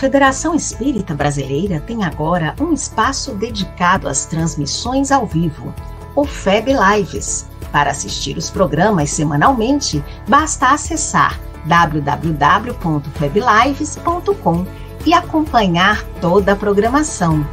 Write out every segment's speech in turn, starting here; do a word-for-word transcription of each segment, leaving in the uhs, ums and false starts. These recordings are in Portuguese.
Federação Espírita Brasileira tem agora um espaço dedicado às transmissões ao vivo, o F E B Lives. Para assistir os programas semanalmente, basta acessar w w w ponto feblives ponto com e acompanhar toda a programação.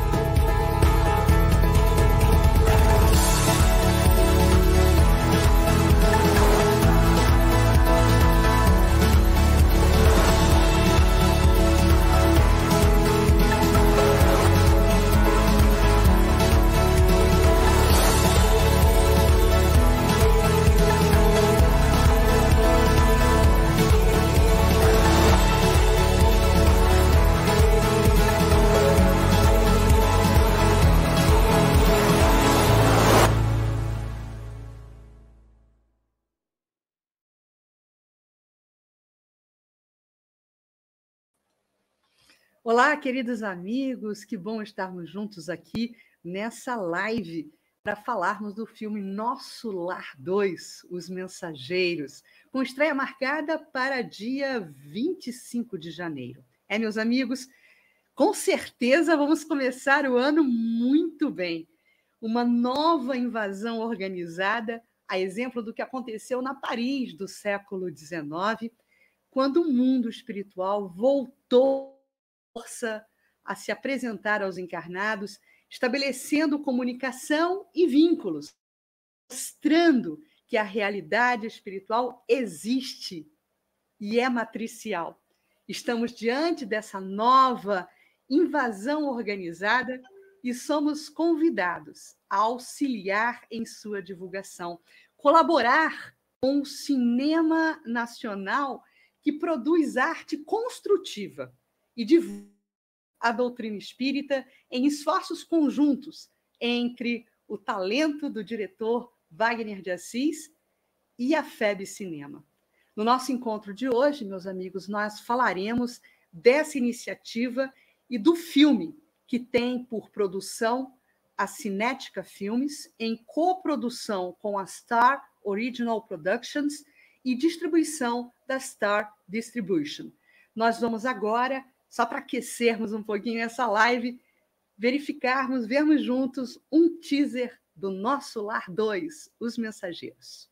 Olá, queridos amigos, que bom estarmos juntos aqui nessa live para falarmos do filme Nosso Lar dois, Os Mensageiros, com estreia marcada para dia vinte e cinco de janeiro. É, meus amigos, com certeza vamos começar o ano muito bem. Uma nova invasão organizada, a exemplo do que aconteceu na Paris do século dezenove, quando o mundo espiritual voltou força a se apresentar aos encarnados, estabelecendo comunicação e vínculos, mostrando que a realidade espiritual existe e é matricial. Estamos diante dessa nova invasão organizada e somos convidados a auxiliar em sua divulgação, colaborar com o cinema nacional que produz arte construtiva e divulga a doutrina espírita em esforços conjuntos entre o talento do diretor Wagner de Assis e a F E B Cinema. No nosso encontro de hoje, meus amigos, nós falaremos dessa iniciativa e do filme que tem por produção a Cinética Filmes, em coprodução com a Star Original Productions e distribuição da Star Distribution. Nós vamos agora, só para aquecermos um pouquinho essa live, verificarmos, vermos juntos um teaser do Nosso Lar dois, Os Mensageiros.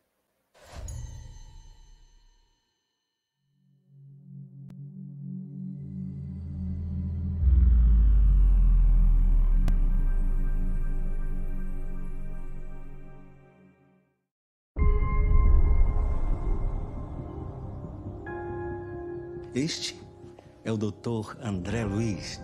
Este é o doutor André Luiz.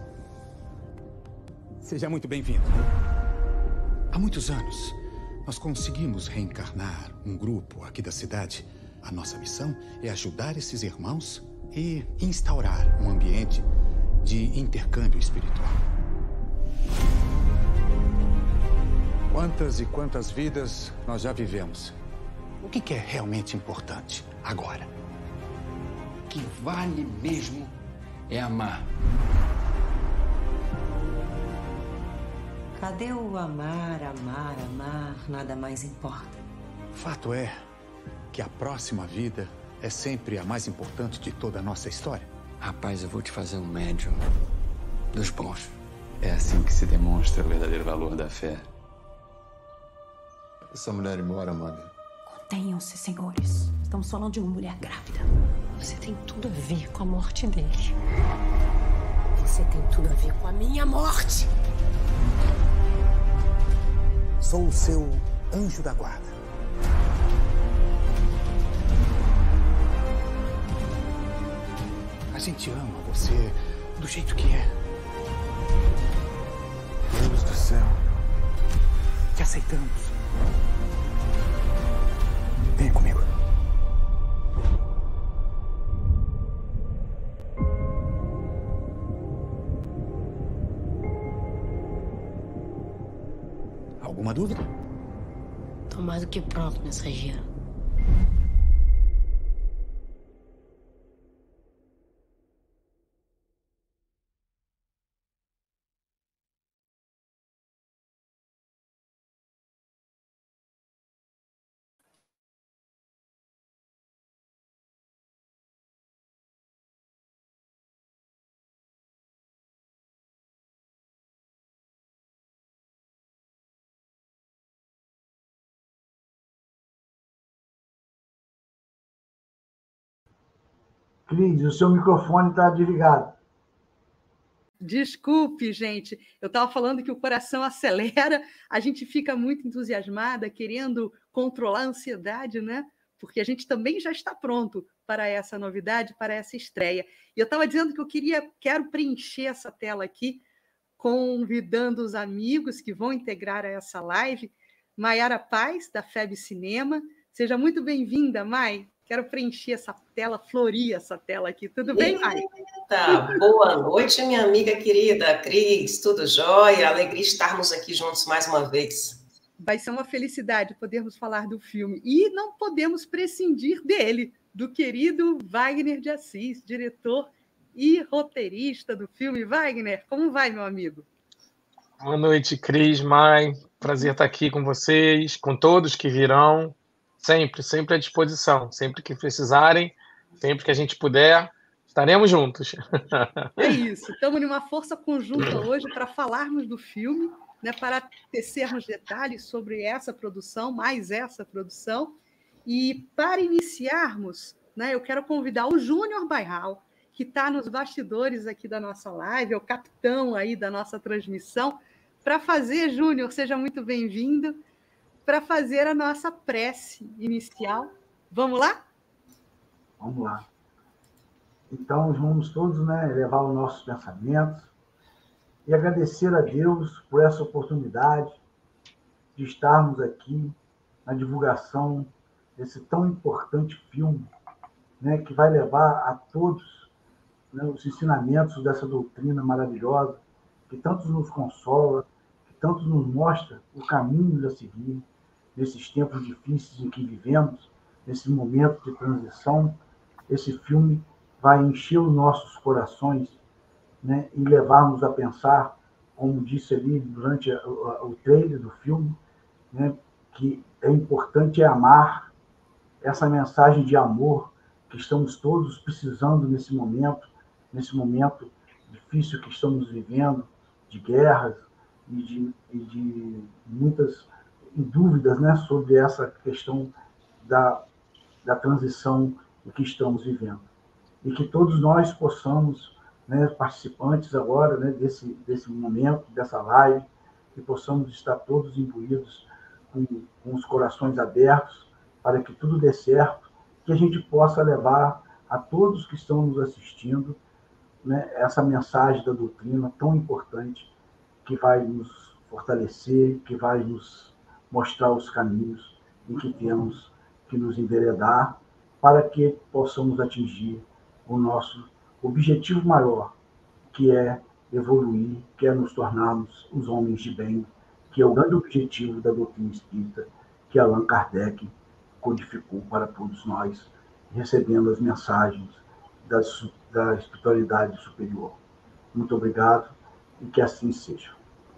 Seja muito bem-vindo. Há muitos anos, nós conseguimos reencarnar um grupo aqui da cidade. A nossa missão é ajudar esses irmãos e instaurar um ambiente de intercâmbio espiritual. Quantas e quantas vidas nós já vivemos? O que é realmente importante agora? O que vale mesmo é amar. Cadê o amar, amar, amar? Nada mais importa. Fato é que a próxima vida é sempre a mais importante de toda a nossa história. Rapaz, eu vou te fazer um médium dos bons. É assim que se demonstra o verdadeiro valor da fé. Essa mulher ir embora, mãe. Contenham-se, senhores. Estamos falando de uma mulher grávida. Você tem tudo a ver com a morte dele. Você tem tudo a ver com a minha morte. Sou o seu anjo da guarda. A gente ama você do jeito que é. Deus do céu. Te aceitamos. Venha comigo. Alguma dúvida? Tô mais do que pronto, mensageiro. Cris, o seu microfone está desligado. Desculpe, gente. Eu estava falando que o coração acelera, a gente fica muito entusiasmada, querendo controlar a ansiedade, né? Porque a gente também já está pronto para essa novidade, para essa estreia. E eu estava dizendo que eu queria, quero preencher essa tela aqui, convidando os amigos que vão integrar a essa live. Maiara Paz, da F E B Cinema. Seja muito bem-vinda, Mai. Quero preencher essa tela, florir essa tela aqui. Tudo bem, Mai? Tá. Boa noite, minha amiga querida Cris. Tudo jóia? Alegria estarmos aqui juntos mais uma vez. Vai ser uma felicidade podermos falar do filme. E não podemos prescindir dele, do querido Wagner de Assis, diretor e roteirista do filme. Wagner, como vai, meu amigo? Boa noite, Cris, Mai. Prazer estar aqui com vocês, com todos que virão. Sempre, sempre à disposição. Sempre que precisarem, sempre que a gente puder, estaremos juntos. É isso. Estamos numa força conjunta hoje para falarmos do filme, né, para tecermos detalhes sobre essa produção, mais essa produção. E para iniciarmos, né, eu quero convidar o Júnior Bairral, que está nos bastidores aqui da nossa live, é o capitão aí da nossa transmissão, para fazer, Júnior, seja muito bem-vindo, para fazer a nossa prece inicial. Vamos lá? Vamos lá. Então, vamos todos, né, elevar os nossos pensamentos e agradecer a Deus por essa oportunidade de estarmos aqui na divulgação desse tão importante filme, né, que vai levar a todos, né, os ensinamentos dessa doutrina maravilhosa, que tanto nos consola, que tanto nos mostra o caminho a seguir nesses tempos difíceis em que vivemos, nesse momento de transição. Esse filme vai encher os nossos corações, né, e levar-nos a pensar, como disse ali durante a, a, o trailer do filme, né, que é importante é amar, essa mensagem de amor que estamos todos precisando nesse momento, nesse momento difícil que estamos vivendo, de guerras e de, e de muitas dúvidas, né, sobre essa questão da, da transição que estamos vivendo. E que todos nós possamos, né, participantes agora, né, desse, desse momento, dessa live, que possamos estar todos imbuídos com, com os corações abertos para que tudo dê certo, que a gente possa levar a todos que estão nos assistindo, né, essa mensagem da doutrina tão importante que vai nos fortalecer, que vai nos mostrar os caminhos em que temos que nos enveredar para que possamos atingir o nosso objetivo maior, que é evoluir, que é nos tornarmos os homens de bem, que é o grande objetivo da doutrina espírita que Allan Kardec codificou para todos nós, recebendo as mensagens da, da espiritualidade superior. Muito obrigado e que assim seja.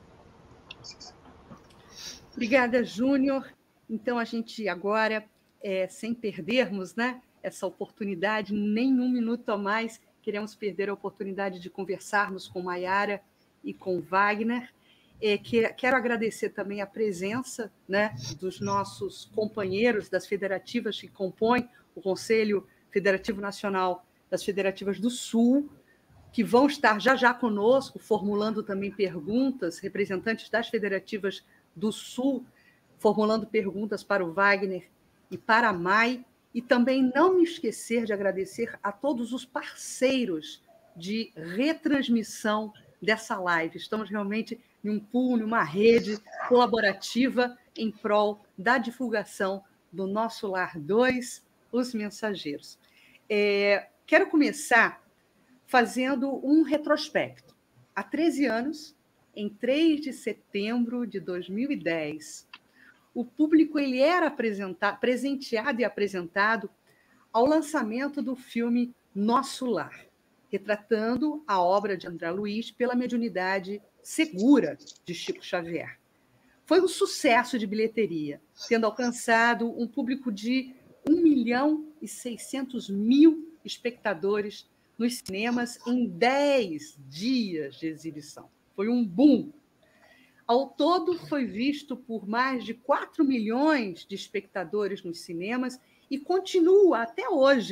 Obrigada, Júnior. Então, a gente agora, é, sem perdermos, né, essa oportunidade, nem um minuto a mais, queremos perder a oportunidade de conversarmos com Maiara e com Wagner. É, que, quero agradecer também a presença, né, dos nossos companheiros das federativas que compõem o Conselho Federativo Nacional das Federativas do Sul, que vão estar já já conosco, formulando também perguntas, representantes das federativas do Sul, formulando perguntas para o Wagner e para a Mai, e também não me esquecer de agradecer a todos os parceiros de retransmissão dessa live. Estamos realmente em um pool, em uma rede colaborativa em prol da divulgação do Nosso Lar dois, Os Mensageiros. É, quero começar fazendo um retrospecto. Há treze anos, em três de setembro de dois mil e dez, o público ele era presenteado e apresentado ao lançamento do filme Nosso Lar, retratando a obra de André Luiz pela mediunidade segura de Chico Xavier. Foi um sucesso de bilheteria, tendo alcançado um público de um milhão e seiscentos mil espectadores nos cinemas em dez dias de exibição. Foi um boom. Ao todo, foi visto por mais de quatro milhões de espectadores nos cinemas e continua até hoje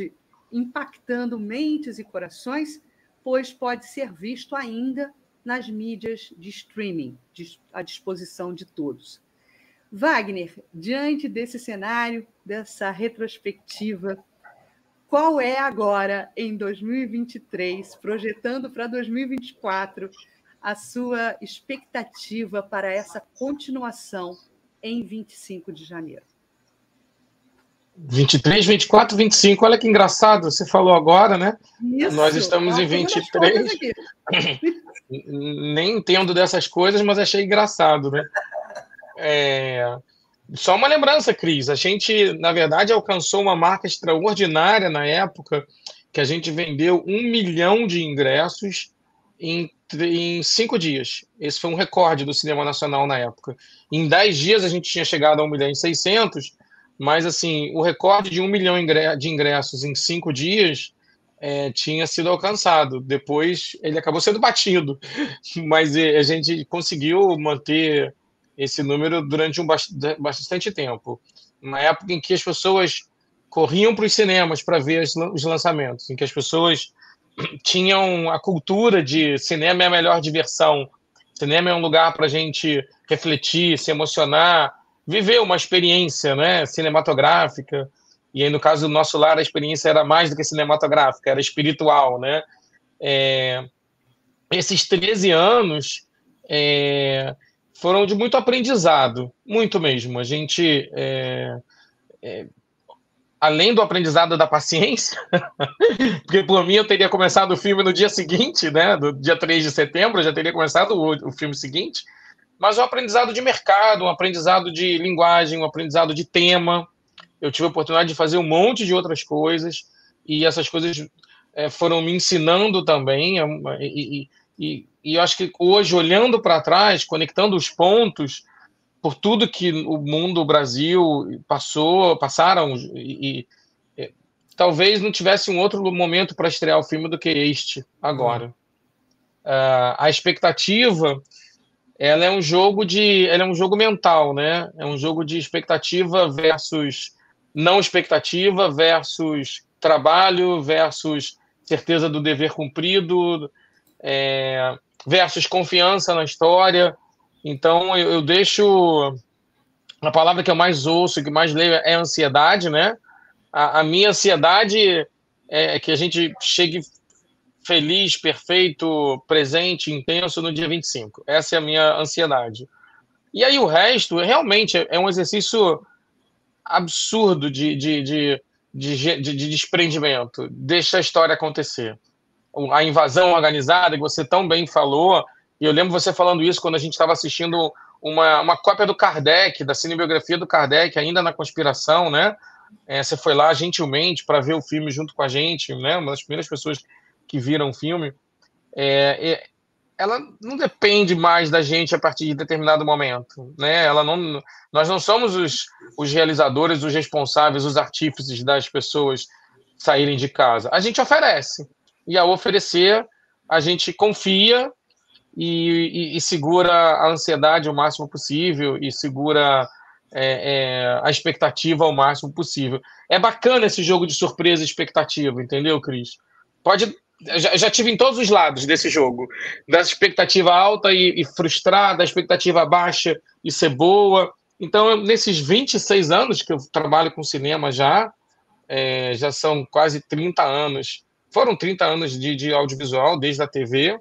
impactando mentes e corações, pois pode ser visto ainda nas mídias de streaming, à disposição de todos. Wagner, diante desse cenário, dessa retrospectiva, qual é agora, em dois mil e vinte e três, projetando para dois mil e vinte e quatro, a sua expectativa para essa continuação em vinte e cinco de janeiro? vinte e três, vinte e quatro, vinte e cinco, olha que engraçado, você falou agora, né? Isso, nós estamos em vinte e três. Nem entendo dessas coisas, mas achei engraçado, né? É... Só uma lembrança, Cris, a gente, na verdade, alcançou uma marca extraordinária na época, que a gente vendeu um milhão de ingressos em, em cinco dias. Esse foi um recorde do cinema nacional na época. Em dez dias a gente tinha chegado a um milhão e seiscentos, mas assim, o recorde de um milhão de ingressos em cinco dias é, tinha sido alcançado. Depois ele acabou sendo batido, mas a gente conseguiu manter esse número durante um bastante tempo. Uma época em que as pessoas corriam para os cinemas para ver os lançamentos, em que as pessoas tinham a cultura de cinema é a melhor diversão, cinema é um lugar para a gente refletir, se emocionar, viver uma experiência, né, cinematográfica. E aí, no caso do Nosso Lar, a experiência era mais do que cinematográfica, era espiritual, né? É, esses treze anos é, foram de muito aprendizado, muito mesmo. A gente, é, é, além do aprendizado da paciência, porque por mim eu teria começado o filme no dia seguinte, né, do dia três de setembro, eu já teria começado o, o filme seguinte, mas um aprendizado de mercado, um aprendizado de linguagem, um aprendizado de tema. Eu tive a oportunidade de fazer um monte de outras coisas, e essas coisas é, foram me ensinando também, e, e, e eu acho que hoje, olhando para trás, conectando os pontos, por tudo que o mundo, o Brasil passou, passaram, e, e talvez não tivesse um outro momento para estrear o filme do que este, agora. Hum. Uh, a expectativa, ela é um jogo de, ela é um jogo mental, né? É um jogo de expectativa versus não expectativa, versus trabalho, versus certeza do dever cumprido, é, versus confiança na história. Então, eu, eu deixo... A palavra que eu mais ouço, que mais leio é ansiedade, né? A, a minha ansiedade é que a gente chegue feliz, perfeito, presente, intenso no dia vinte e cinco. Essa é a minha ansiedade. E aí o resto, realmente, é um exercício absurdo de, de, de, de, de, de desprendimento. Deixa a história acontecer. A invasão organizada, que você tão bem falou, e eu lembro você falando isso quando a gente estava assistindo uma, uma cópia do Kardec, da cinebiografia do Kardec, ainda na conspiração, né? É, você foi lá gentilmente para ver o filme junto com a gente, né? Uma das primeiras pessoas que viram o filme. É, é, ela não depende mais da gente a partir de determinado momento, né? Ela não, nós não somos os, os realizadores, os responsáveis, os artífices das pessoas saírem de casa. A gente oferece. E ao oferecer, a gente confia e, e, e segura a ansiedade o máximo possível e segura é, é, a expectativa ao máximo possível. É bacana esse jogo de surpresa e expectativa, entendeu, Cris? Pode... Já, já tive em todos os lados desse jogo, da expectativa alta e, e frustrada, da expectativa baixa e ser boa. Então, eu, nesses vinte e seis anos que eu trabalho com cinema já, é, já são quase trinta anos, foram trinta anos de, de audiovisual, desde a T V,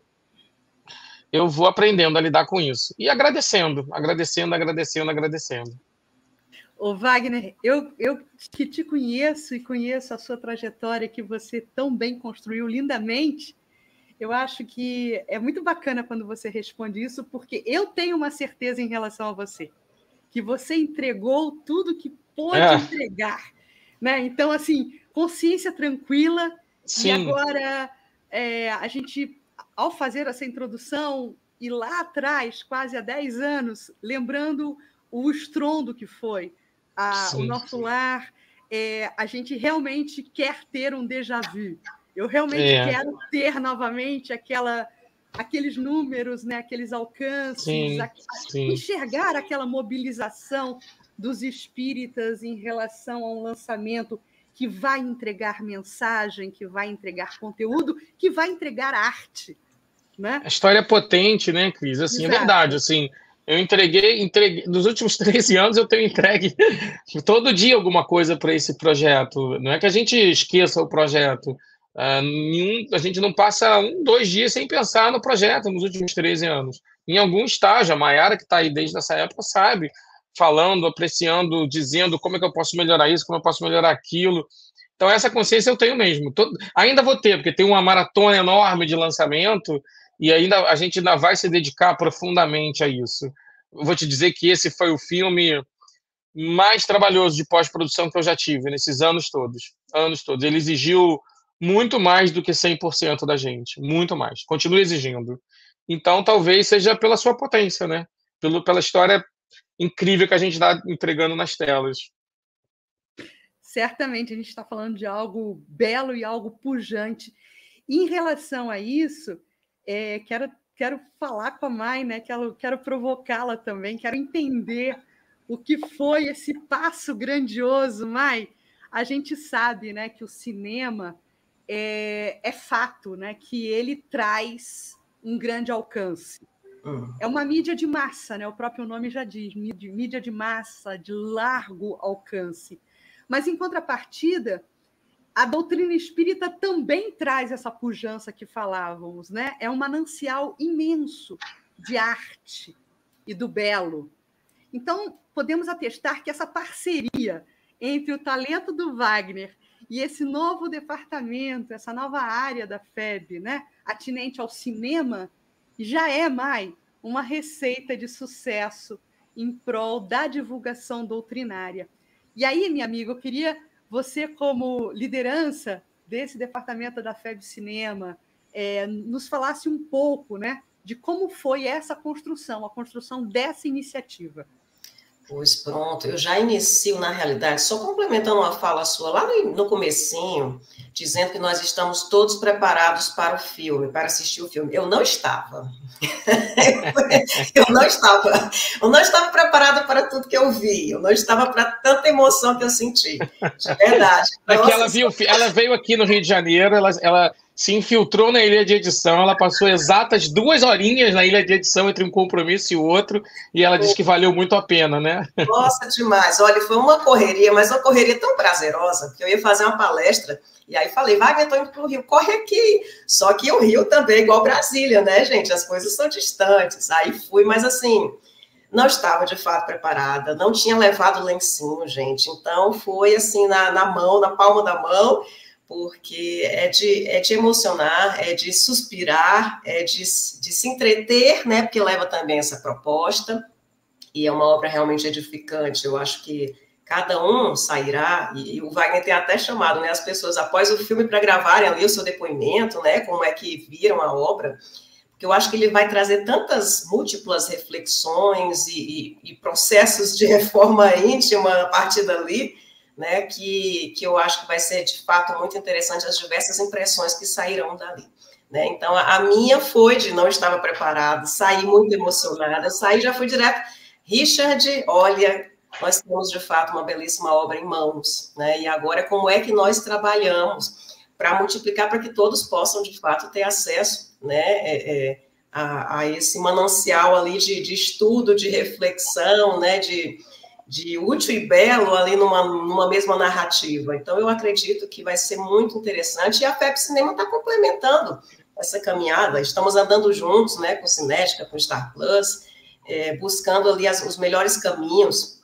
eu vou aprendendo a lidar com isso. E agradecendo, agradecendo, agradecendo, agradecendo. Ô, Wagner, eu, eu que te conheço e conheço a sua trajetória que você tão bem construiu lindamente, eu acho que é muito bacana quando você responde isso, porque eu tenho uma certeza em relação a você, que você entregou tudo que pôde é. entregar. Né? Então, assim, consciência tranquila. Sim. E agora, é, a gente, ao fazer essa introdução, e lá atrás, quase há dez anos, lembrando o estrondo que foi, A, sim, o Nosso sim. Lar, é, a gente realmente quer ter um déjà vu. Eu realmente é. quero ter novamente aquela, aqueles números, né, aqueles alcances, sim, a, sim. enxergar aquela mobilização dos espíritas em relação a um lançamento que vai entregar mensagem, que vai entregar conteúdo, que vai entregar arte, né? A história é potente, né, Cris? Assim, é verdade, assim, eu entreguei, entreguei, nos últimos treze anos eu tenho entregue todo dia alguma coisa para esse projeto. Não é que a gente esqueça o projeto, uh, nenhum, a gente não passa um, dois dias sem pensar no projeto nos últimos treze anos. Em algum estágio, a Mayara, que está aí desde essa época, sabe, falando, apreciando, dizendo como é que eu posso melhorar isso, como eu posso melhorar aquilo. Então, essa consciência eu tenho mesmo. Todo, ainda vou ter, porque tem uma maratona enorme de lançamento e ainda a gente ainda vai se dedicar profundamente a isso. Eu vou te dizer que esse foi o filme mais trabalhoso de pós-produção que eu já tive nesses anos todos. Anos todos. Ele exigiu muito mais do que cem por cento da gente. Muito mais. Continua exigindo. Então, talvez seja pela sua potência, né? Pelo, pela história incrível que a gente está entregando nas telas. Certamente a gente está falando de algo belo e algo pujante. E em relação a isso, é, quero, quero falar com a Mai, né? quero, quero provocá-la também, quero entender o que foi esse passo grandioso. Mai, a gente sabe, né, que o cinema é, é fato, né, que ele traz um grande alcance. É uma mídia de massa, né? O próprio nome já diz, mídia de massa, de largo alcance. Mas, em contrapartida, a doutrina espírita também traz essa pujança que falávamos, né? É um manancial imenso de arte e do belo. Então, podemos atestar que essa parceria entre o talento do Wagner e esse novo departamento, essa nova área da F E B, né, atinente ao cinema, já é, Mai, uma receita de sucesso em prol da divulgação doutrinária. E aí, minha amiga, eu queria você, como liderança desse departamento da F E B Cinema, é, nos falasse um pouco, né, de como foi essa construção, a construção dessa iniciativa. Pois pronto, eu já inicio, na realidade, só complementando uma fala sua lá no, no comecinho, dizendo que nós estamos todos preparados para o filme, para assistir o filme. Eu não estava. eu não estava. Eu não estava preparada para tudo que eu vi. Eu não estava para tanta emoção que eu senti. De verdade. É que ela, viu, ela veio aqui no Rio de Janeiro, ela... ela... se infiltrou na ilha de edição, ela passou exatas duas horinhas na ilha de edição entre um compromisso e o outro, e ela disse que valeu muito a pena, né? Nossa, demais. Olha, foi uma correria, mas uma correria tão prazerosa, que eu ia fazer uma palestra, e aí falei, vai, eu tô indo pro Rio, corre aqui. Só que o Rio também é igual Brasília, né, gente? As coisas são distantes. Aí fui, mas assim, não estava de fato preparada, não tinha levado lencinho, gente. Então foi assim, na, na mão, na palma da mão, porque é de, é de emocionar, é de suspirar, é de, de se entreter, né, porque leva também essa proposta, e é uma obra realmente edificante. Eu acho que cada um sairá, e, e o Wagner tem até chamado, né, as pessoas após o filme para gravarem ali o seu depoimento, né, como é que viram a obra, porque eu acho que ele vai trazer tantas múltiplas reflexões e, e, e processos de reforma íntima a partir dali, né, que, que eu acho que vai ser, de fato, muito interessante as diversas impressões que sairão dali. Né? Então, a, a minha foi de não estava preparada, saí muito emocionada, saí já fui direto, Richard, olha, nós temos, de fato, uma belíssima obra em mãos, né? E agora, como é que nós trabalhamos para multiplicar, para que todos possam, de fato, ter acesso, né, é, é, a, a esse manancial ali de, de estudo, de reflexão, né, de... de útil e belo ali numa, numa mesma narrativa. Então, eu acredito que vai ser muito interessante, e a F E B Cinema está complementando essa caminhada, estamos andando juntos, né, com Cinética, com Star Plus, é, buscando ali as, os melhores caminhos,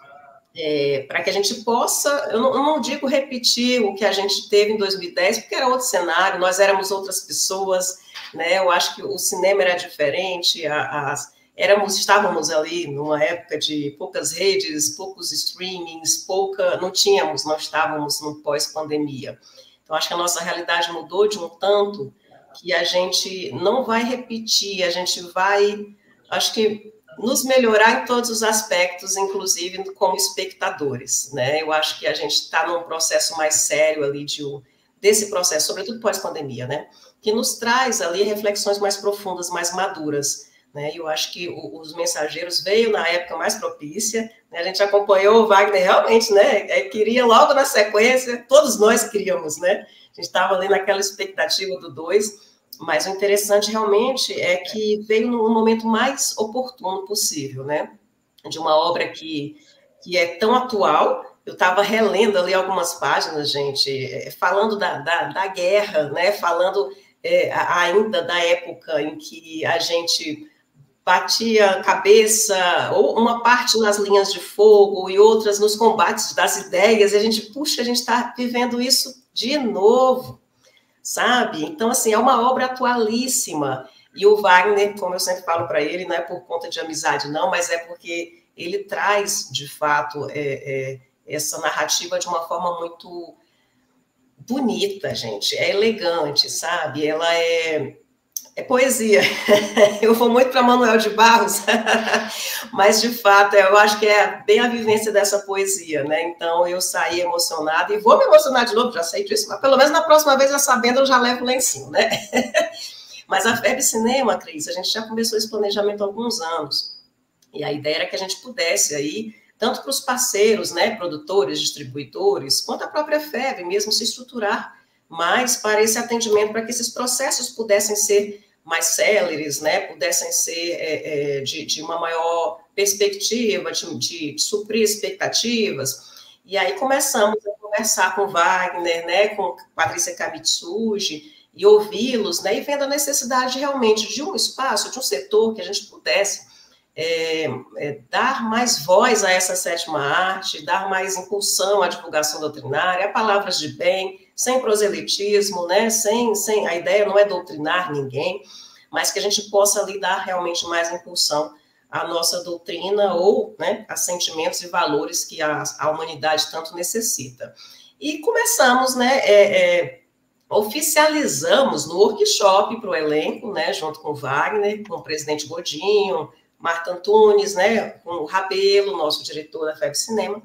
é, para que a gente possa, eu não, eu não digo repetir o que a gente teve em dois mil e dez, porque era outro cenário, nós éramos outras pessoas, né, eu acho que o cinema era diferente, a, as Éramos, estávamos ali numa época de poucas redes, poucos streamings, pouca, não tínhamos, não estávamos no pós-pandemia. Então, acho que a nossa realidade mudou de um tanto que a gente não vai repetir, a gente vai, acho que, nos melhorar em todos os aspectos, inclusive como espectadores, né? Eu acho que a gente está num processo mais sério ali de, desse processo, sobretudo pós-pandemia, né? Que nos traz ali reflexões mais profundas, mais maduras, né? Eu acho que o, os Mensageiros veio na época mais propícia, né? A gente acompanhou o Wagner realmente, né? É, queria logo na sequência, todos nós queríamos, né? A gente estava ali naquela expectativa do dois, mas o interessante realmente é que veio no momento mais oportuno possível, né? De uma obra que, que é tão atual. Eu estava relendo ali algumas páginas, gente, falando da, da, da guerra, né? Falando é, ainda da época em que a gente batia a cabeça, ou uma parte nas linhas de fogo e outras nos combates das ideias, e a gente, puxa, a gente está vivendo isso de novo, sabe? Então, assim, é uma obra atualíssima, e o Wagner, como eu sempre falo para ele, não é por conta de amizade, não, mas é porque ele traz, de fato, é, é, essa narrativa de uma forma muito bonita, gente, é elegante, sabe? Ela é, é poesia. Eu vou muito para Manuel de Barros, mas, de fato, eu acho que é bem a vivência dessa poesia, né? Então, eu saí emocionada, e vou me emocionar de novo, já sei disso, mas pelo menos na próxima vez, já sabendo, eu já levo o lencinho, né? Mas a F E B Cinema, Cris, a gente já começou esse planejamento há alguns anos, e a ideia era que a gente pudesse aí, tanto para os parceiros, né, produtores, distribuidores, quanto a própria F E B mesmo se estruturar mais para esse atendimento, para que esses processos pudessem ser mais céleres, né, pudessem ser é, é, de, de uma maior perspectiva, de, de, de suprir expectativas. E aí começamos a conversar com Wagner, né, com Patrícia Kamitsuji, e ouvi-los, né, e vendo a necessidade realmente de um espaço, de um setor que a gente pudesse É, é, dar mais voz a essa sétima arte, dar mais impulsão à divulgação doutrinária, a palavras de bem, sem proselitismo, né, sem, sem, a ideia não é doutrinar ninguém, mas que a gente possa ali dar realmente mais impulsão à nossa doutrina ou, né, a sentimentos e valores que a, a humanidade tanto necessita. E começamos, né, é, é, oficializamos no workshop para o elenco, né, junto com o Wagner, com o presidente Godinho, Marta Antunes, né, com o Rabelo, nosso diretor da F E B Cinema,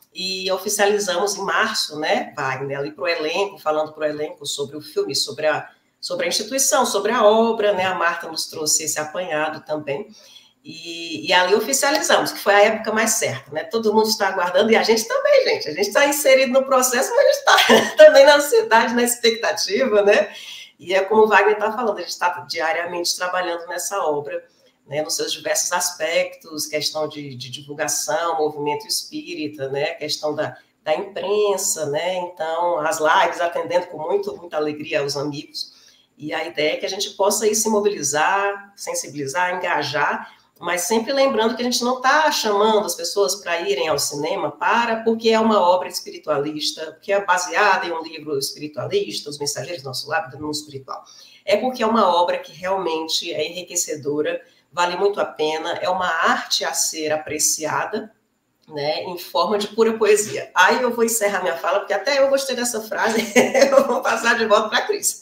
e oficializamos em março, né, Wagner, ali para o elenco, falando para o elenco sobre o filme, sobre a, sobre a instituição, sobre a obra, né, a Marta nos trouxe esse apanhado também, e, e ali oficializamos, que foi a época mais certa, né, todo mundo está aguardando, e a gente também, gente, a gente está inserido no processo, mas a gente está também na ansiedade, na expectativa, né, e é como o Wagner está falando, a gente está diariamente trabalhando nessa obra, né, nos seus diversos aspectos, questão de, de divulgação, movimento espírita, né, questão da, da imprensa, né, então, as lives, atendendo com muito, muita alegria aos amigos, e a ideia é que a gente possa aí se mobilizar, sensibilizar, engajar, mas sempre lembrando que a gente não está chamando as pessoas para irem ao cinema para, porque é uma obra espiritualista, que é baseada em um livro espiritualista, Os Mensageiros do Nosso Lar, do Mundo Espiritual. É porque é uma obra que realmente é enriquecedora, vale muito a pena, é uma arte a ser apreciada, né, em forma de pura poesia. Aí eu vou encerrar minha fala, porque até eu gostei dessa frase, eu vou passar de volta para a Cris.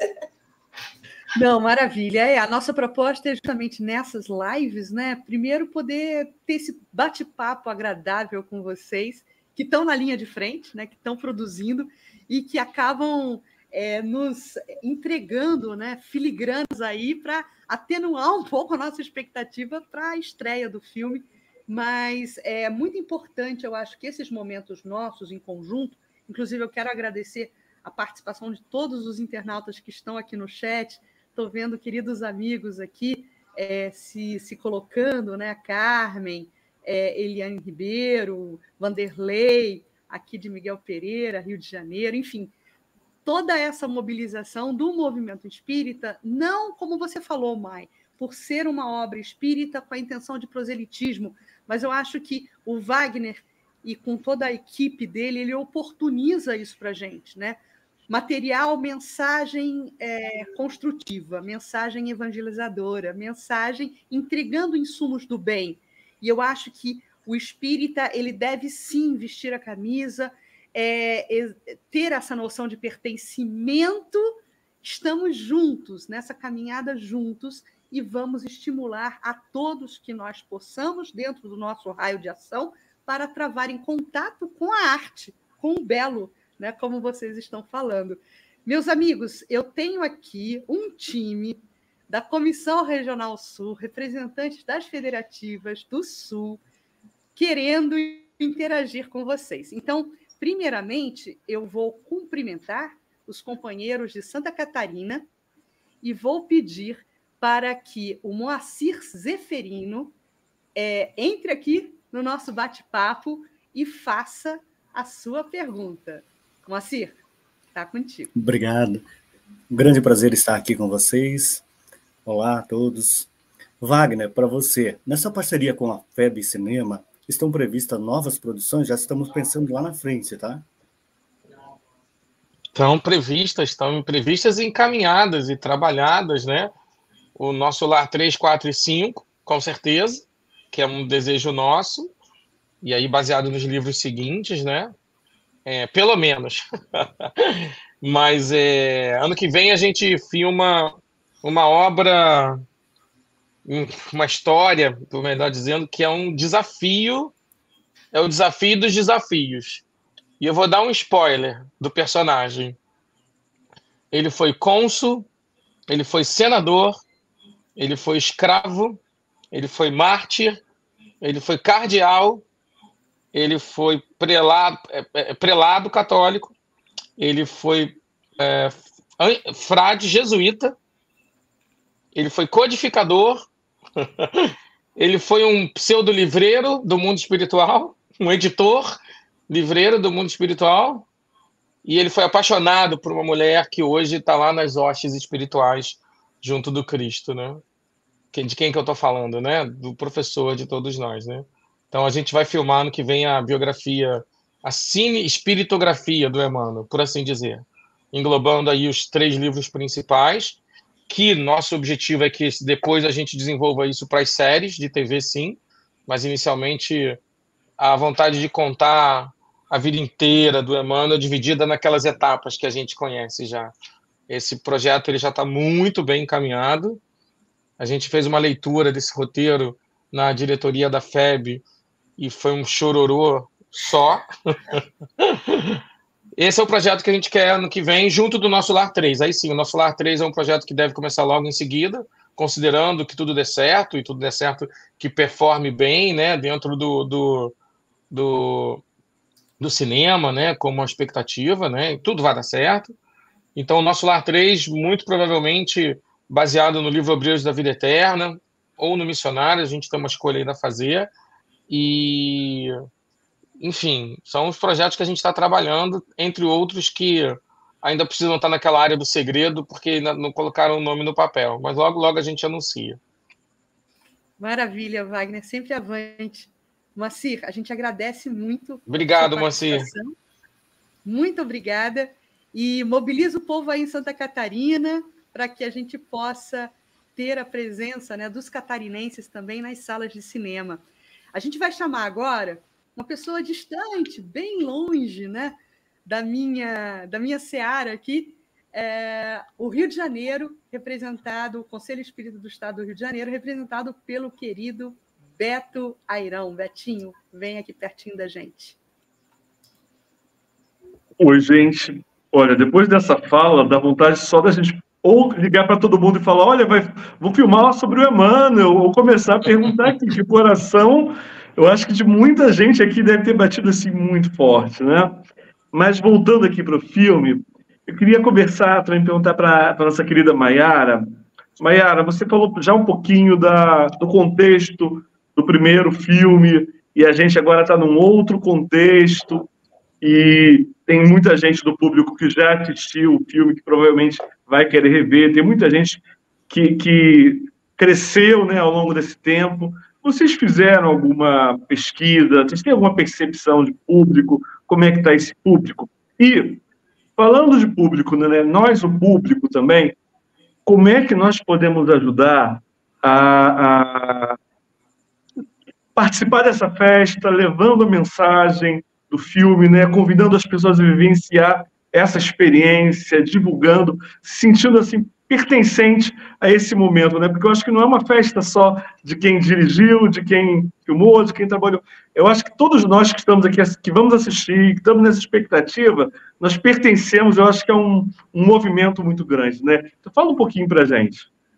Não, maravilha. É, a nossa proposta é justamente nessas lives, né, primeiro poder ter esse bate-papo agradável com vocês, que estão na linha de frente, né, que estão produzindo e que acabam É, nos entregando, né, filigranas aí para atenuar um pouco a nossa expectativa para a estreia do filme, mas é muito importante, eu acho, que esses momentos nossos em conjunto, inclusive eu quero agradecer a participação de todos os internautas que estão aqui no chat, estou vendo queridos amigos aqui é, se, se colocando, né, Carmen, é, Eliane Ribeiro, Vanderlei, aqui de Miguel Pereira, Rio de Janeiro, enfim, toda essa mobilização do movimento espírita, não, como você falou, Mai, por ser uma obra espírita com a intenção de proselitismo, mas eu acho que o Wagner, e com toda a equipe dele, ele oportuniza isso para a gente, né? Material, mensagem é, construtiva, mensagem evangelizadora, mensagem entregando insumos do bem. E eu acho que o espírita ele deve sim vestir a camisa, É, é, ter essa noção de pertencimento, estamos juntos, nessa caminhada juntos, e vamos estimular a todos que nós possamos, dentro do nosso raio de ação, para travar em contato com a arte, com o belo, né, como vocês estão falando. Meus amigos, eu tenho aqui um time da Comissão Regional Sul, representantes das federativas do Sul, querendo interagir com vocês. Então, primeiramente, eu vou cumprimentar os companheiros de Santa Catarina e vou pedir para que o Moacir Zeferino é, entre aqui no nosso bate-papo e faça a sua pergunta. Moacir, está contigo. Obrigado. Um grande prazer estar aqui com vocês. Olá a todos. Wagner, para você, nessa parceria com a F E B Cinema, estão previstas novas produções? Já estamos pensando lá na frente, tá? Estão previstas, estão previstas e encaminhadas e trabalhadas, né? O nosso Lar três, quatro e cinco, com certeza, que é um desejo nosso, e aí baseado nos livros seguintes, né? É, pelo menos. Mas é, ano que vem a gente filma uma obra, uma história, por melhor dizendo, que é um desafio, é o desafio dos desafios. E eu vou dar um spoiler do personagem. Ele foi cônsul, ele foi senador, ele foi escravo, ele foi mártir, ele foi cardeal, ele foi prelado, é, prelado católico, ele foi é, frade jesuíta, ele foi codificador, ele foi um pseudo-livreiro do mundo espiritual, um editor livreiro do mundo espiritual, e ele foi apaixonado por uma mulher que hoje está lá nas hostes espirituais junto do Cristo, né? De quem que eu estou falando, né? Do professor de todos nós, né? Então a gente vai filmar no que vem a biografia, a cine-espiritografia do Emmanuel, por assim dizer, englobando aí os três livros principais, que nosso objetivo é que depois a gente desenvolva isso para as séries de T V, sim, mas inicialmente a vontade de contar a vida inteira do Emmanuel dividida naquelas etapas que a gente conhece já. Esse projeto ele já está muito bem encaminhado. A gente fez uma leitura desse roteiro na diretoria da F E B e foi um chororô só. Esse é o projeto que a gente quer ano que vem, junto do nosso Lar três. Aí sim, o nosso Lar três é um projeto que deve começar logo em seguida, considerando que tudo dê certo, e tudo dê certo que performe bem, né, dentro do, do, do, do cinema, né, como uma expectativa, né, tudo vai dar certo. Então, o nosso Lar três, muito provavelmente baseado no livro Obreiros da Vida Eterna, ou no Missionário, a gente tem uma escolha ainda a fazer, e... enfim, são os projetos que a gente está trabalhando, entre outros que ainda precisam estar naquela área do segredo, porque ainda não colocaram o nome no papel, mas logo, logo a gente anuncia. Maravilha, Wagner, sempre avante. Moacir, a gente agradece muito. Obrigado, Moacir. Muito obrigada. E mobiliza o povo aí em Santa Catarina para que a gente possa ter a presença, né, dos catarinenses também nas salas de cinema. A gente vai chamar agora uma pessoa distante, bem longe, né, da minha, da minha seara aqui, é, o Rio de Janeiro, representado, o Conselho Espírita do Estado do Rio de Janeiro, representado pelo querido Beto Airão. Betinho, vem aqui pertinho da gente. Oi, gente. Olha, depois dessa fala, dá vontade só da gente ou ligar para todo mundo e falar, olha, vai, vou filmar sobre o Emmanuel, ou começar a perguntar aqui de coração. Eu acho que de muita gente aqui deve ter batido assim muito forte, né? Mas voltando aqui para o filme, eu queria conversar, também perguntar para a nossa querida Mayara. Mayara, você falou já um pouquinho da, do contexto do primeiro filme, e a gente agora está num outro contexto, e tem muita gente do público que já assistiu o filme, que provavelmente vai querer rever, tem muita gente que, que cresceu, né, ao longo desse tempo. Vocês fizeram alguma pesquisa? Vocês têm alguma percepção de público? Como é que está esse público? E, falando de público, né, nós, o público também, como é que nós podemos ajudar a, a participar dessa festa, levando a mensagem do filme, né, convidando as pessoas a vivenciar essa experiência, divulgando, se sentindo assim, pertencente a esse momento, né? Porque eu acho que não é uma festa só de quem dirigiu, de quem filmou, de quem trabalhou. Eu acho que todos nós que estamos aqui, que vamos assistir, que estamos nessa expectativa, nós pertencemos, eu acho que é um, um movimento muito grande, né? Então, fala um pouquinho para a gente.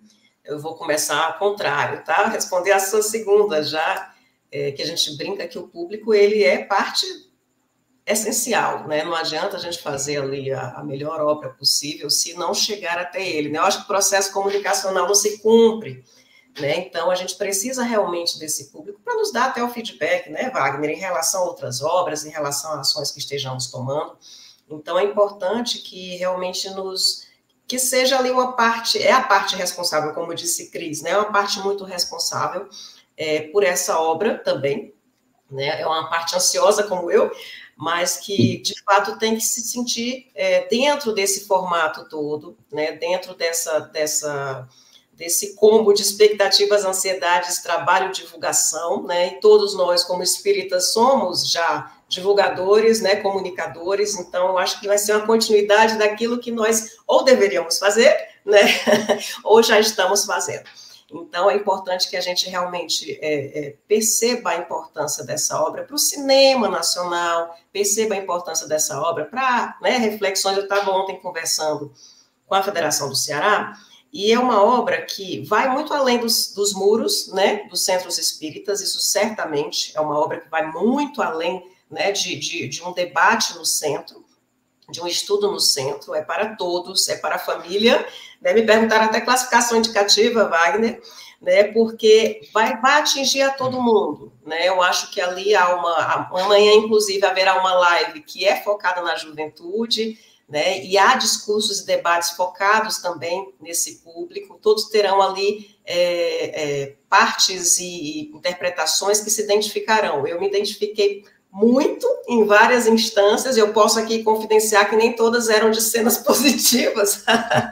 eu vou começar ao contrário, tá? Responder a sua segunda já, é, que a gente brinca que o público, ele é parte essencial, né? Não adianta a gente fazer ali a, a melhor obra possível se não chegar até ele, né? Eu acho que o processo comunicacional não se cumpre, né? Então, a gente precisa realmente desse público para nos dar até o feedback, né, Wagner, em relação a outras obras, em relação a ações que estejamos tomando. Então, é importante que realmente nos... que seja ali uma parte, é a parte responsável, como disse Cris, né? É uma parte muito responsável é, por essa obra também, né? É uma parte ansiosa como eu, mas que, de fato, tem que se sentir é, dentro desse formato todo, né? Dentro dessa... dessa desse combo de expectativas, ansiedades, trabalho, divulgação, né, e todos nós, como espíritas, somos já divulgadores, né, comunicadores, então eu acho que vai ser uma continuidade daquilo que nós ou deveríamos fazer, né, ou já estamos fazendo. Então, é importante que a gente realmente é, é, perceba a importância dessa obra para o cinema nacional, perceba a importância dessa obra para, né, reflexões. Eu estava ontem conversando com a Federação do Ceará, e é uma obra que vai muito além dos, dos muros, né, dos centros espíritas, isso certamente é uma obra que vai muito além, né, de, de, de um debate no centro, de um estudo no centro, é para todos, é para a família, né, me perguntaram até classificação indicativa, Wagner, né, porque vai, vai atingir a todo mundo, né, eu acho que ali há uma, amanhã, inclusive, haverá uma live que é focada na juventude, né, e há discursos e debates focados também nesse público, todos terão ali é, é, partes e interpretações que se identificarão. Eu me identifiquei muito em várias instâncias, eu posso aqui confidenciar que nem todas eram de cenas positivas,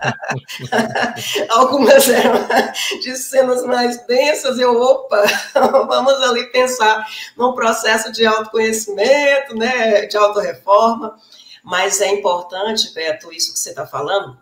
algumas eram de cenas mais densas, eu, opa, vamos ali pensar num processo de autoconhecimento, né, de autorreforma. Mas é importante, Beto, isso que você está falando,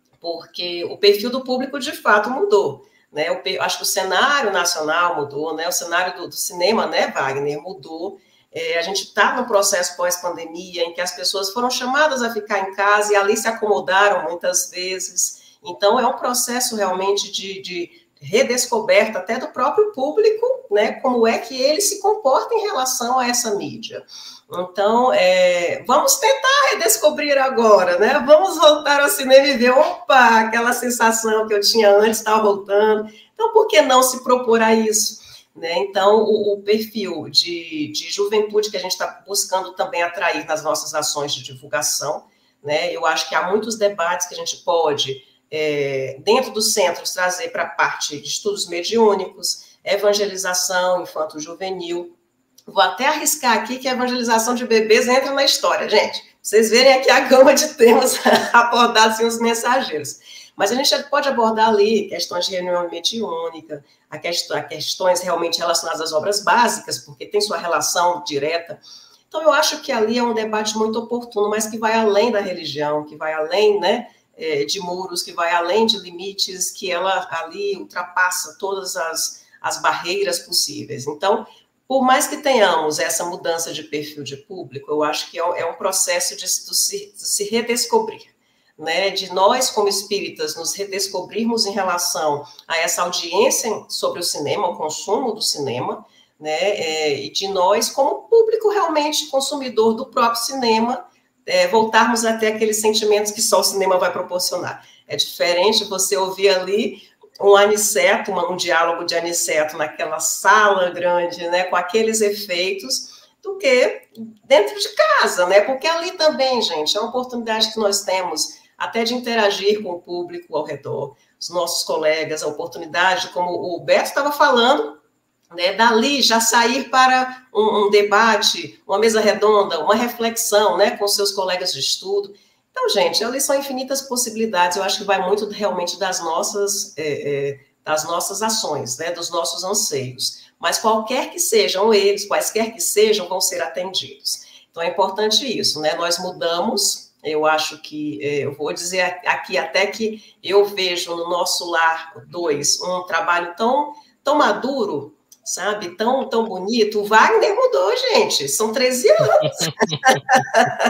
porque o perfil do público, de fato, mudou, né? Eu acho que o cenário nacional mudou, né? O cenário do, do cinema, né, Wagner, mudou. É, a gente está num processo pós-pandemia em que as pessoas foram chamadas a ficar em casa e ali se acomodaram muitas vezes. Então, é um processo realmente de, de redescoberta até do próprio público, né? Como é que ele se comporta em relação a essa mídia. Então, é, vamos tentar redescobrir agora, né? Vamos voltar ao cinema e ver, opa, aquela sensação que eu tinha antes está voltando. Então, por que não se propor a isso? Né? Então, o, o perfil de, de juventude que a gente está buscando também atrair nas nossas ações de divulgação, né? Eu acho que há muitos debates que a gente pode, é, dentro dos centros, trazer para a parte de estudos mediúnicos, evangelização infanto-juvenil. Vou até arriscar aqui que a evangelização de bebês entra na história, gente. Vocês verem aqui a gama de temas abordados em Os Mensageiros. Mas a gente pode abordar ali questões de reunião mediúnica, a questão, a questões realmente relacionadas às obras básicas, porque tem sua relação direta. Então, eu acho que ali é um debate muito oportuno, mas que vai além da religião, que vai além, né, de muros, que vai além de limites, que ela ali ultrapassa todas as, as barreiras possíveis. Então, por mais que tenhamos essa mudança de perfil de público, eu acho que é um processo de, de, se, de se redescobrir, né? De nós, como espíritas, nos redescobrirmos em relação a essa audiência sobre o cinema, o consumo do cinema, né? É, e de nós, como público realmente consumidor do próprio cinema, é, voltarmos a ter aqueles sentimentos que só o cinema vai proporcionar. É diferente você ouvir ali um Aniceto, um diálogo de Aniceto naquela sala grande, né, com aqueles efeitos, do que dentro de casa, né, porque ali também, gente, é uma oportunidade que nós temos até de interagir com o público ao redor, os nossos colegas, a oportunidade, como o Beto estava falando, né, dali já sair para um, um debate, uma mesa redonda, uma reflexão, né, com seus colegas de estudo. Então, gente, ali são infinitas possibilidades, eu acho que vai muito realmente das nossas, é, é, das nossas ações, né, dos nossos anseios, mas qualquer que sejam eles, quaisquer que sejam, vão ser atendidos. Então, é importante isso, né, nós mudamos, eu acho que, é, eu vou dizer aqui até que eu vejo no nosso Lar dois um trabalho tão, tão maduro, sabe, tão, tão bonito. O Wagner mudou, gente, são treze anos.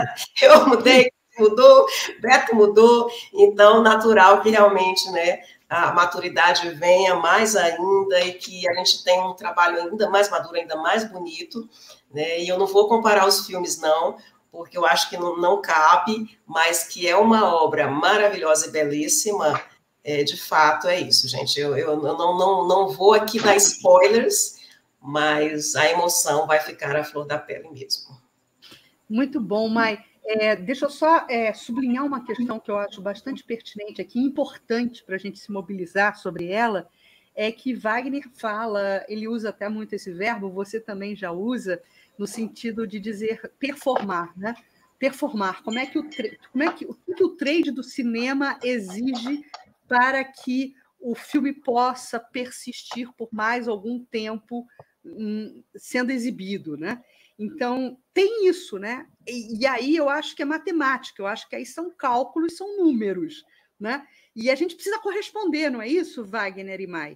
Eu mudei, mudou, Beto mudou, então natural que realmente, né, a maturidade venha mais ainda e que a gente tenha um trabalho ainda mais maduro, ainda mais bonito, né? E eu não vou comparar os filmes, não, porque eu acho que não, não cabe, mas que é uma obra maravilhosa e belíssima, é, de fato é isso, gente. Eu, eu não, não, não vou aqui dar spoilers, mas a emoção vai ficar à flor da pele mesmo. Muito bom, Mai. É, deixa eu só é, sublinhar uma questão que eu acho bastante pertinente aqui, importante para a gente se mobilizar sobre ela, é que Wagner fala, ele usa até muito esse verbo, você também já usa, no sentido de dizer performar, né? Performar. Como é que o, como é que, o que o trade do cinema exige para que o filme possa persistir por mais algum tempo hum, sendo exibido, né? Então, tem isso, né? E, e aí eu acho que é matemática, eu acho que aí são cálculos, são números, né? E a gente precisa corresponder, não é isso, Wagner e Mai?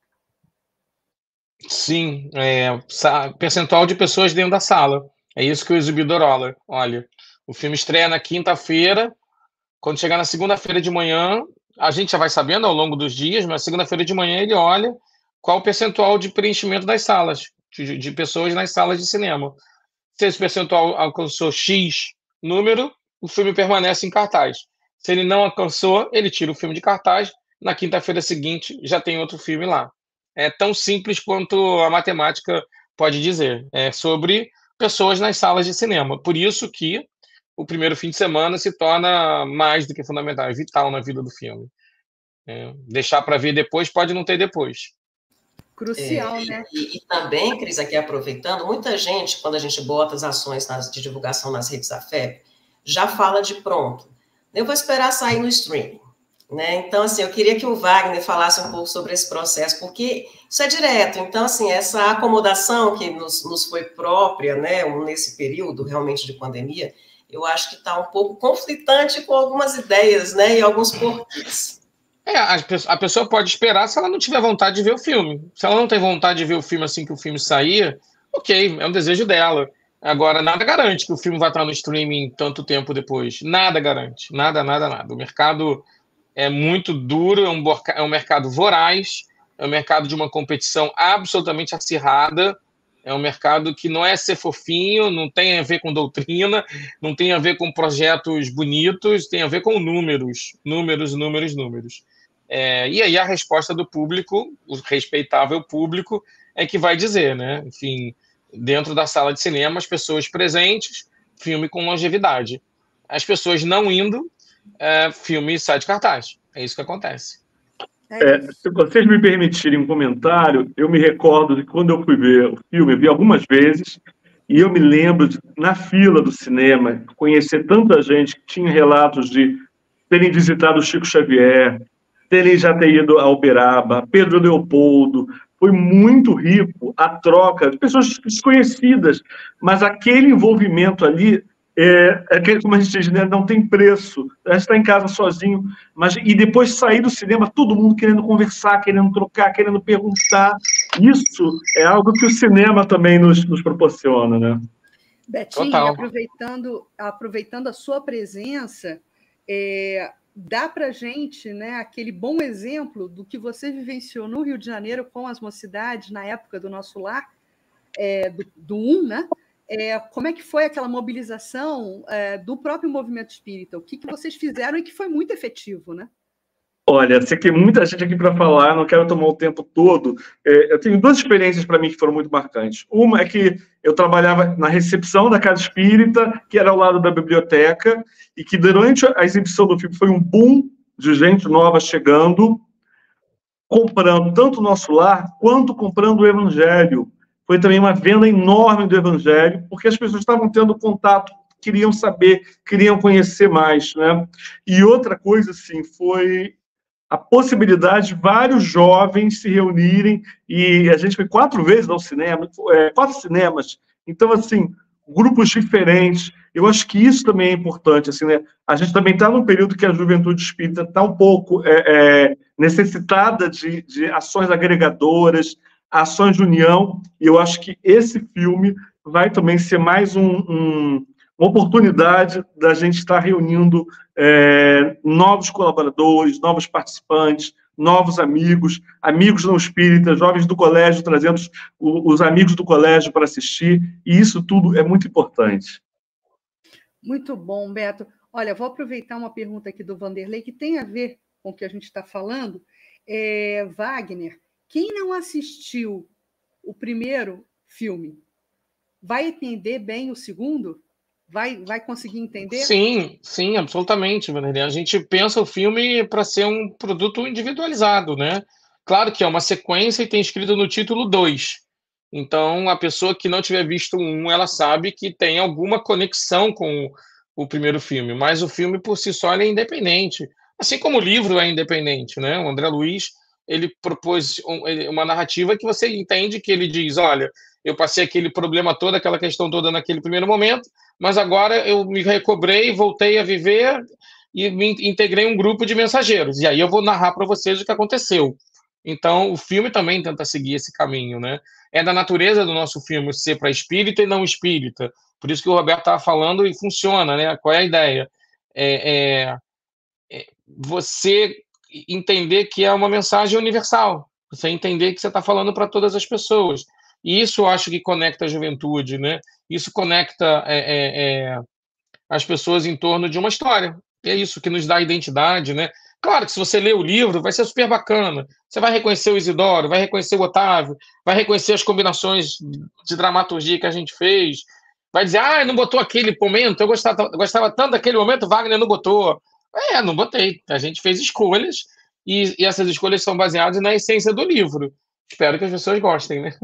Sim, é, percentual de pessoas dentro da sala. É isso que o exibidor olha. Olha, o filme estreia na quinta-feira, quando chegar na segunda-feira de manhã, a gente já vai sabendo ao longo dos dias, mas segunda-feira de manhã ele olha qual o percentual de preenchimento das salas, de, de pessoas nas salas de cinema. Se esse percentual alcançou X número, o filme permanece em cartaz. Se ele não alcançou, ele tira o filme de cartaz, na quinta-feira seguinte já tem outro filme lá. É tão simples quanto a matemática pode dizer. É sobre pessoas nas salas de cinema. Por isso que o primeiro fim de semana se torna mais do que fundamental, é vital na vida do filme. É, deixar para ver depois pode não ter depois. Crucial, é, né? E, e também, Cris, aqui aproveitando, muita gente, quando a gente bota as ações nas, de divulgação nas redes da F E B, já fala de pronto. Eu vou esperar sair no streaming. Né? Então, assim, eu queria que o Wagner falasse um pouco sobre esse processo, porque isso é direto. Então, assim, essa acomodação que nos, nos foi própria, né, nesse período realmente de pandemia, eu acho que está um pouco conflitante com algumas ideias, né, e alguns porquês. É, a pessoa pode esperar se ela não tiver vontade de ver o filme. Se ela não tem vontade de ver o filme assim que o filme sair, ok, é um desejo dela. Agora, nada garante que o filme vai estar no streaming tanto tempo depois. Nada garante. Nada, nada, nada. O mercado é muito duro, é um, é um mercado voraz, é um mercado de uma competição absolutamente acirrada, é um mercado que não é ser fofinho, não tem a ver com doutrina, não tem a ver com projetos bonitos, tem a ver com números, números, números, números. É, e aí a resposta do público, o respeitável público, é que vai dizer, né? Enfim, dentro da sala de cinema, as pessoas presentes, filme com longevidade. As pessoas não indo, É, filme sai de cartaz. É isso que acontece. É, se vocês me permitirem um comentário, eu me recordo de quando eu fui ver o filme, eu vi algumas vezes, e eu me lembro de, na fila do cinema, conhecer tanta gente que tinha relatos de terem visitado o Chico Xavier, terem já ter ido a Uberaba, Pedro Leopoldo. Foi muito rico a troca de pessoas desconhecidas, mas aquele envolvimento ali, É, é, como a gente diz, né, não tem preço. A gente está em casa sozinho, mas e depois sair do cinema, todo mundo querendo conversar, querendo trocar, querendo perguntar. Isso é algo que o cinema também nos, nos proporciona, né? Betinho, aproveitando, aproveitando a sua presença, é, dá para a gente, né, aquele bom exemplo do que você vivenciou no Rio de Janeiro com as mocidades na época do Nosso Lar, é, do, do um, né? É, como é que foi aquela mobilização é, do próprio movimento espírita? O que, que vocês fizeram e que foi muito efetivo, né? Olha, sei que tem muita gente aqui para falar, não quero tomar o tempo todo. É, eu tenho duas experiências para mim que foram muito marcantes. Uma é que eu trabalhava na recepção da Casa Espírita, que era ao lado da biblioteca, e que durante a exibição do filme foi um boom de gente nova chegando, comprando tanto o Nosso Lar, quanto comprando o Evangelho. Foi também uma venda enorme do Evangelho, porque as pessoas estavam tendo contato, queriam saber, queriam conhecer mais, né? E outra coisa, assim, foi a possibilidade de vários jovens se reunirem, e a gente foi quatro vezes ao cinema, é, quatro cinemas, então, assim, grupos diferentes. Eu acho que isso também é importante, assim, né? A gente também está num período que a juventude espírita está um pouco é, é, necessitada de, de ações agregadoras, ações de união, e eu acho que esse filme vai também ser mais um, um, uma oportunidade da gente estar reunindo é, novos colaboradores, novos participantes, novos amigos, amigos não espíritas, jovens do colégio trazendo os, os amigos do colégio para assistir, e isso tudo é muito importante. Muito bom, Beto. Olha, vou aproveitar uma pergunta aqui do Vanderlei, que tem a ver com o que a gente está falando. É, Wagner, quem não assistiu o primeiro filme, vai entender bem o segundo? Vai, vai conseguir entender? Sim, sim, absolutamente, Vanderlei. A gente pensa o filme para ser um produto individualizado, né? Claro que é uma sequência e tem escrito no título dois. Então, a pessoa que não tiver visto um, ela sabe que tem alguma conexão com o primeiro filme, mas o filme por si só ele é independente, assim como o livro é independente, né? O André Luiz, ele propôs um, ele, uma narrativa que você entende que ele diz, olha, eu passei aquele problema todo, aquela questão toda naquele primeiro momento, mas agora eu me recobrei, voltei a viver e me integrei em um grupo de mensageiros, e aí eu vou narrar para vocês o que aconteceu. Então, o filme também tenta seguir esse caminho, né? É da natureza do nosso filme ser para espírita e não espírita. Por isso que o Roberto estava falando e funciona, né? Qual é a ideia? É, é, é você entender que é uma mensagem universal. Você entender que você está falando para todas as pessoas. E isso eu acho que conecta a juventude, né? Isso conecta é, é, é, as pessoas em torno de uma história. É isso que nos dá identidade, né? Claro que se você ler o livro, vai ser super bacana. Você vai reconhecer o Isidoro, vai reconhecer o Otávio, vai reconhecer as combinações de dramaturgia que a gente fez. Vai dizer, ah, não botou aquele momento, eu gostava, gostava tanto daquele momento, Wagner não botou. É, não botei. A gente fez escolhas e, e essas escolhas são baseadas na essência do livro. Espero que as pessoas gostem, né?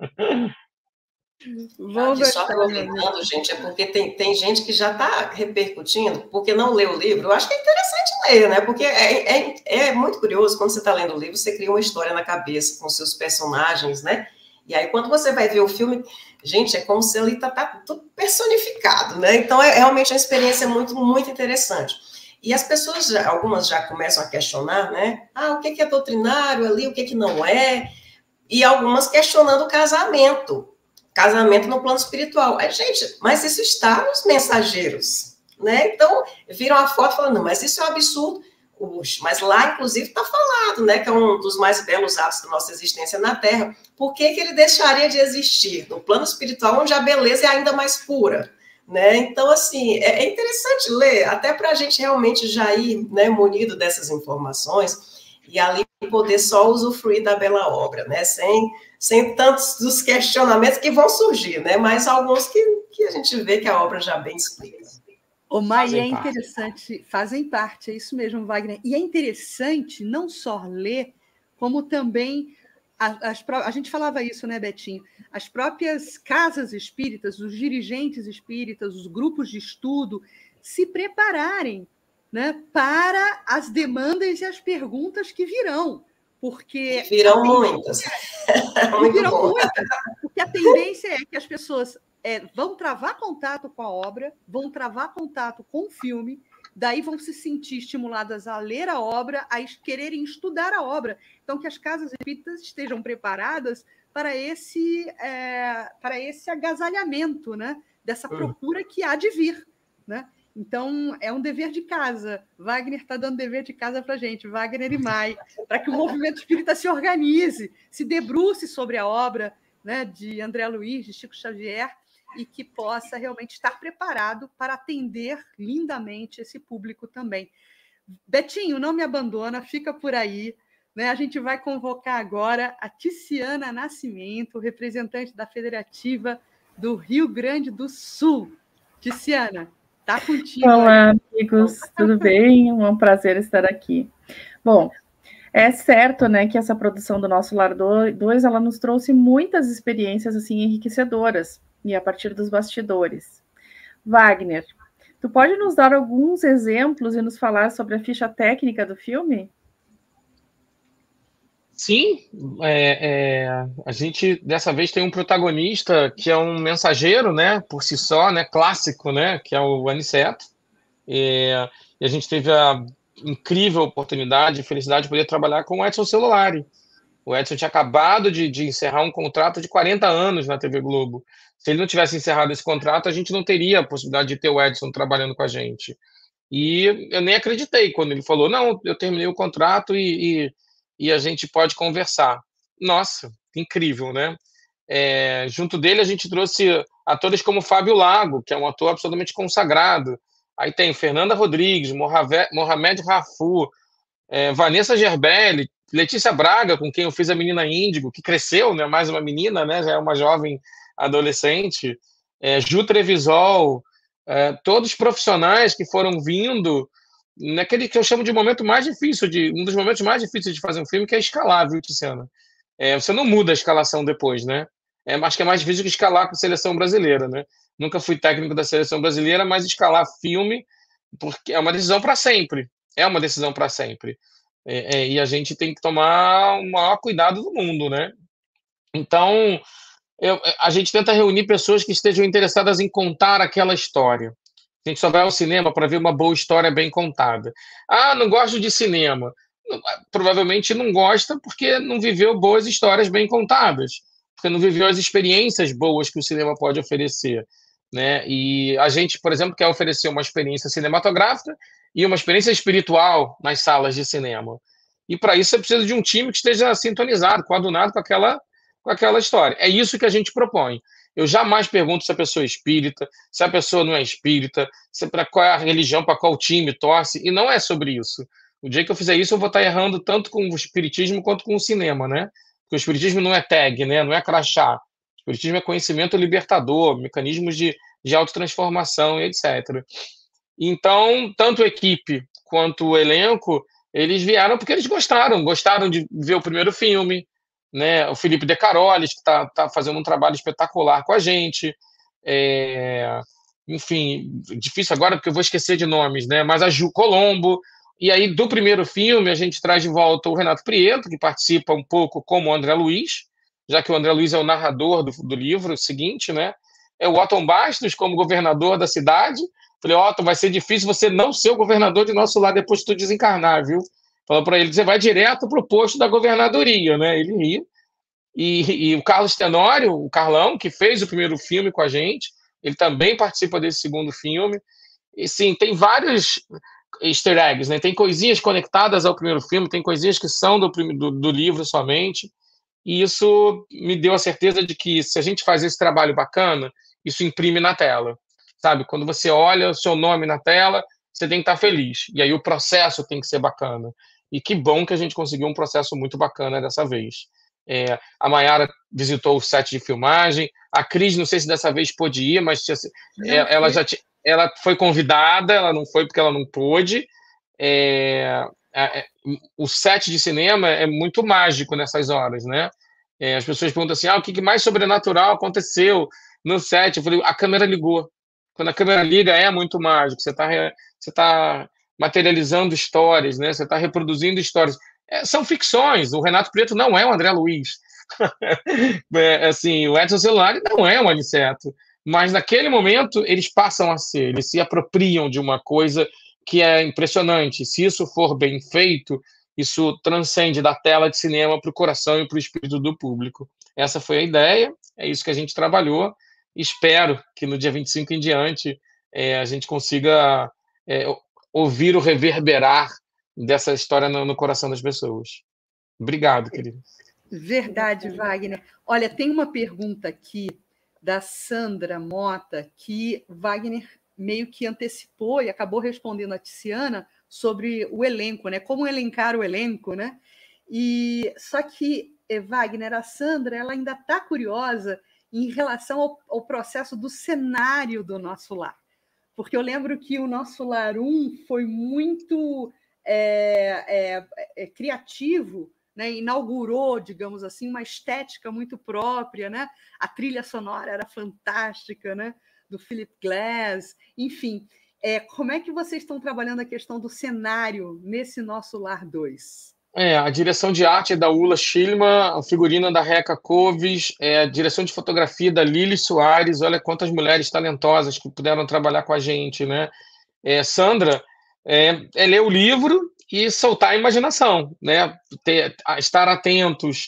Aqui, só aproveitando, gente, é porque tem, tem gente que já está repercutindo, porque não leu o livro. Eu acho que é interessante ler, né? Porque é, é, é muito curioso, quando você está lendo o livro, você cria uma história na cabeça com seus personagens, né? E aí, quando você vai ver o filme, gente, é como se ali está tá tudo personificado, né? Então, é realmente uma experiência muito, muito interessante. E as pessoas, já, algumas já começam a questionar, né? Ah, o que é doutrinário ali, o que, que não é? E algumas questionando o casamento. Casamento no plano espiritual. É, gente, mas isso está nos mensageiros, né? Então, viram a foto falando, não, mas isso é um absurdo. Ux, mas lá, inclusive, está falado, né? Que é um dos mais belos atos da nossa existência na Terra. Por que que ele deixaria de existir? No plano espiritual, onde a beleza é ainda mais pura, né? Então, assim, é interessante ler, até para a gente realmente já ir, né, munido dessas informações e ali poder só usufruir da bela obra, né? Sem... sem tantos dos questionamentos que vão surgir, né? Mas alguns que, que a gente vê que a obra já bem explica. Ô, Mai, é interessante, parte. fazem parte, é isso mesmo, Wagner. E é interessante não só ler, como também, a, as, a gente falava isso, né, Betinho? As próprias casas espíritas, os dirigentes espíritas, os grupos de estudo, se prepararem, né, para as demandas e as perguntas que virão. Porque virão muitas. Muito virão bom. muitas. Porque a tendência é que as pessoas é, vão travar contato com a obra, vão travar contato com o filme, daí vão se sentir estimuladas a ler a obra, a quererem estudar a obra. Então, que as casas espíritas estejam preparadas para esse, é, para esse agasalhamento, né? Dessa procura que há de vir, né? Então, é um dever de casa. Wagner está dando dever de casa para a gente, Wagner e Mai, para que o movimento espírita se organize, se debruce sobre a obra, né, de André Luiz, de Chico Xavier, e que possa realmente estar preparado para atender lindamente esse público também. Betinho, não me abandona, fica por aí, né? A gente vai convocar agora a Ticiana Nascimento, representante da Federativa do Rio Grande do Sul. Ticiana, tá contigo. Olá, aí. amigos, tudo bem? É um prazer estar aqui. Bom, é certo, né, que essa produção do Nosso Lar dois, ela nos trouxe muitas experiências, assim, enriquecedoras, e a partir dos bastidores. Wagner, tu pode nos dar alguns exemplos e nos falar sobre a ficha técnica do filme? Sim, é, é, a gente dessa vez tem um protagonista que é um mensageiro, né, por si só, né, clássico, né, que é o Aniceto. É, e a gente teve a incrível oportunidade e felicidade de poder trabalhar com o Edson Celulari. O Edson tinha acabado de, de encerrar um contrato de quarenta anos na T V Globo. Se ele não tivesse encerrado esse contrato, a gente não teria a possibilidade de ter o Edson trabalhando com a gente. E eu nem acreditei quando ele falou, não, eu terminei o contrato e, e e a gente pode conversar. Nossa, incrível, né? É, junto dele a gente trouxe atores como Fábio Lago, que é um ator absolutamente consagrado. Aí tem Fernanda Rodrigues, Mohamed, Mohamed Rafu, é, Vanessa Gerbelli, Letícia Braga, com quem eu fiz a Menina Índigo, que cresceu, né? Mais uma menina, né? Já é uma jovem adolescente. É, Ju Trevisol, é, todos profissionais que foram vindo naquele que eu chamo de momento mais difícil, de, um dos momentos mais difíceis de fazer um filme, que é escalar, viu, Tiziana? É, você não muda a escalação depois, né? É, acho que é mais difícil que escalar com a seleção brasileira, né? Nunca fui técnico da seleção brasileira, mas escalar filme, porque é uma decisão para sempre. É uma decisão para sempre. É, é, e a gente tem que tomar o maior cuidado do mundo, né? Então, eu, a gente tenta reunir pessoas que estejam interessadas em contar aquela história. A gente só vai ao cinema para ver uma boa história bem contada. Ah, não gosto de cinema. Provavelmente não gosta porque não viveu boas histórias bem contadas, porque não viveu as experiências boas que o cinema pode oferecer, né? E a gente, por exemplo, quer oferecer uma experiência cinematográfica e uma experiência espiritual nas salas de cinema. E para isso você precisa de um time que esteja sintonizado, coadunado com aquela, com aquela história. É isso que a gente propõe. Eu jamais pergunto se a pessoa é espírita, se a pessoa não é espírita, se para qual é a religião, para qual time torce, e não é sobre isso. O dia que eu fizer isso, eu vou estar errando tanto com o espiritismo quanto com o cinema, né? Porque o espiritismo não é tag, né? Não é crachá. O espiritismo é conhecimento libertador, mecanismos de, de autotransformação e etcétera. Então, tanto a equipe quanto o elenco, eles vieram porque eles gostaram, gostaram de ver o primeiro filme, né? O Felipe De Carolis, que está tá fazendo um trabalho espetacular com a gente. É... Enfim, difícil agora porque eu vou esquecer de nomes, né? Mas a Ju Colombo. E aí, do primeiro filme, a gente traz de volta o Renato Prieto, que participa um pouco como o André Luiz, já que o André Luiz é o narrador do, do livro seguinte, né? É o Otton Bastos como governador da cidade. Falei, Otton, vai ser difícil você não ser o governador de nosso lar depois que tu desencarnar, viu? Falou para ele, você vai direto para o posto da governadoria, né? Ele ria. E, e o Carlos Tenório, o Carlão, que fez o primeiro filme com a gente, ele também participa desse segundo filme. E sim, tem vários easter eggs, né? Tem coisinhas conectadas ao primeiro filme, tem coisinhas que são do, do, do livro somente, e isso me deu a certeza de que se a gente faz esse trabalho bacana, isso imprime na tela, sabe? Quando você olha o seu nome na tela, você tem que estar feliz, e aí o processo tem que ser bacana, e que bom que a gente conseguiu um processo muito bacana dessa vez. É, a Mayara visitou o set de filmagem, a Cris, não sei se dessa vez pôde ir, mas tinha, é, ela já tinha ela foi convidada, ela não foi porque ela não pôde. É, é, o set de cinema é muito mágico nessas horas, né? É, as pessoas perguntam assim, ah, o que mais sobrenatural aconteceu no set? Eu falei, a câmera ligou. Quando a câmera liga, é muito mágico. Você está você tá materializando histórias, né? Você está reproduzindo histórias. É, são ficções. O Renato Prieto não é o André Luiz. é, assim, o Edson Celulari não é um Aniceto. Mas naquele momento eles passam a ser, eles se apropriam de uma coisa que é impressionante. Se isso for bem feito, isso transcende da tela de cinema para o coração e para o espírito do público. Essa foi a ideia, é isso que a gente trabalhou. Espero que no dia vinte e cinco em diante é, a gente consiga é, ouvir o reverberar dessa história no, no coração das pessoas. Obrigado, querido. Verdade, Wagner. Olha, tem uma pergunta aqui da Sandra Mota, que Wagner meio que antecipou e acabou respondendo a Tiziana sobre o elenco, né? Como elencar o elenco, né? E só que, Wagner, a Sandra, ela ainda está curiosa em relação ao, ao processo do cenário do Nosso Lar. Porque eu lembro que o Nosso Lar um foi muito é, é, é, criativo, né, inaugurou, digamos assim, uma estética muito própria, né? A trilha sonora era fantástica, né? Do Philip Glass, enfim. É, como é que vocês estão trabalhando a questão do cenário nesse Nosso Lar dois? É, a direção de arte é da Ula Schilman, a figurina da Reca Coves, é, a direção de fotografia da Lili Soares. Olha quantas mulheres talentosas que puderam trabalhar com a gente, né? É, Sandra, é, é ler o livro e soltar a imaginação, né? Ter, estar atentos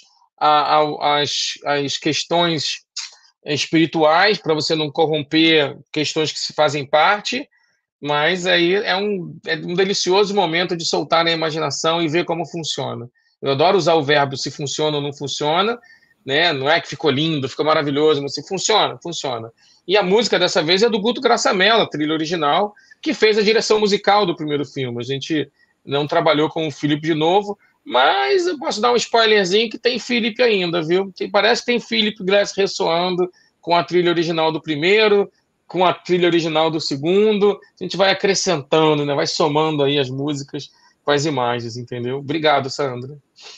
às questões espirituais para você não corromper questões que se fazem parte, mas aí é um, é um delicioso momento de soltar a imaginação e ver como funciona. Eu adoro usar o verbo se funciona ou não funciona, né? Não é que ficou lindo, ficou maravilhoso, mas se funciona, funciona. E a música dessa vez é do Guto Graçamela, a trilha original, que fez a direção musical do primeiro filme. A gente não trabalhou com o Felipe de novo, mas eu posso dar um spoilerzinho que tem Felipe ainda, viu? Que parece que tem Philip Glass ressoando com a trilha original do primeiro, com a trilha original do segundo. A gente vai acrescentando, né? Vai somando aí as músicas com as imagens, entendeu? Obrigado, Sandra.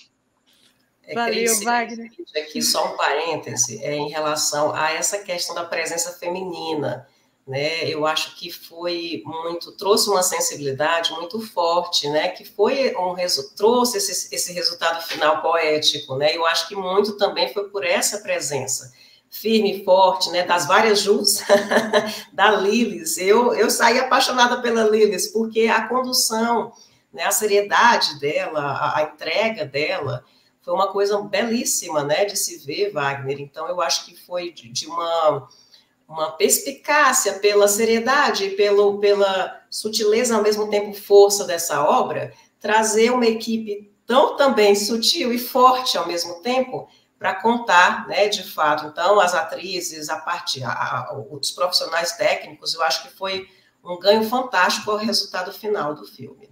É, Valeu, Cris, Wagner. Aqui só um parêntese é, em relação a essa questão da presença feminina, né? Eu acho que foi muito, trouxe uma sensibilidade muito forte, né? Que foi um trouxe esse, esse resultado final poético, né? Eu acho que muito também foi por essa presença firme e forte, né? Das várias Jus, da Lilis. Eu, eu saí apaixonada pela Lilis, porque a condução, né? A seriedade dela, a, a entrega dela, foi uma coisa belíssima, né, de se ver, Wagner. Então, eu acho que foi de, de uma, uma perspicácia pela seriedade, pelo, pela sutileza, ao mesmo tempo força dessa obra, trazer uma equipe tão também sutil e forte ao mesmo tempo para contar, né, de fato. Então, as atrizes, a parte, a, a, os profissionais técnicos, eu acho que foi um ganho fantástico ao resultado final do filme.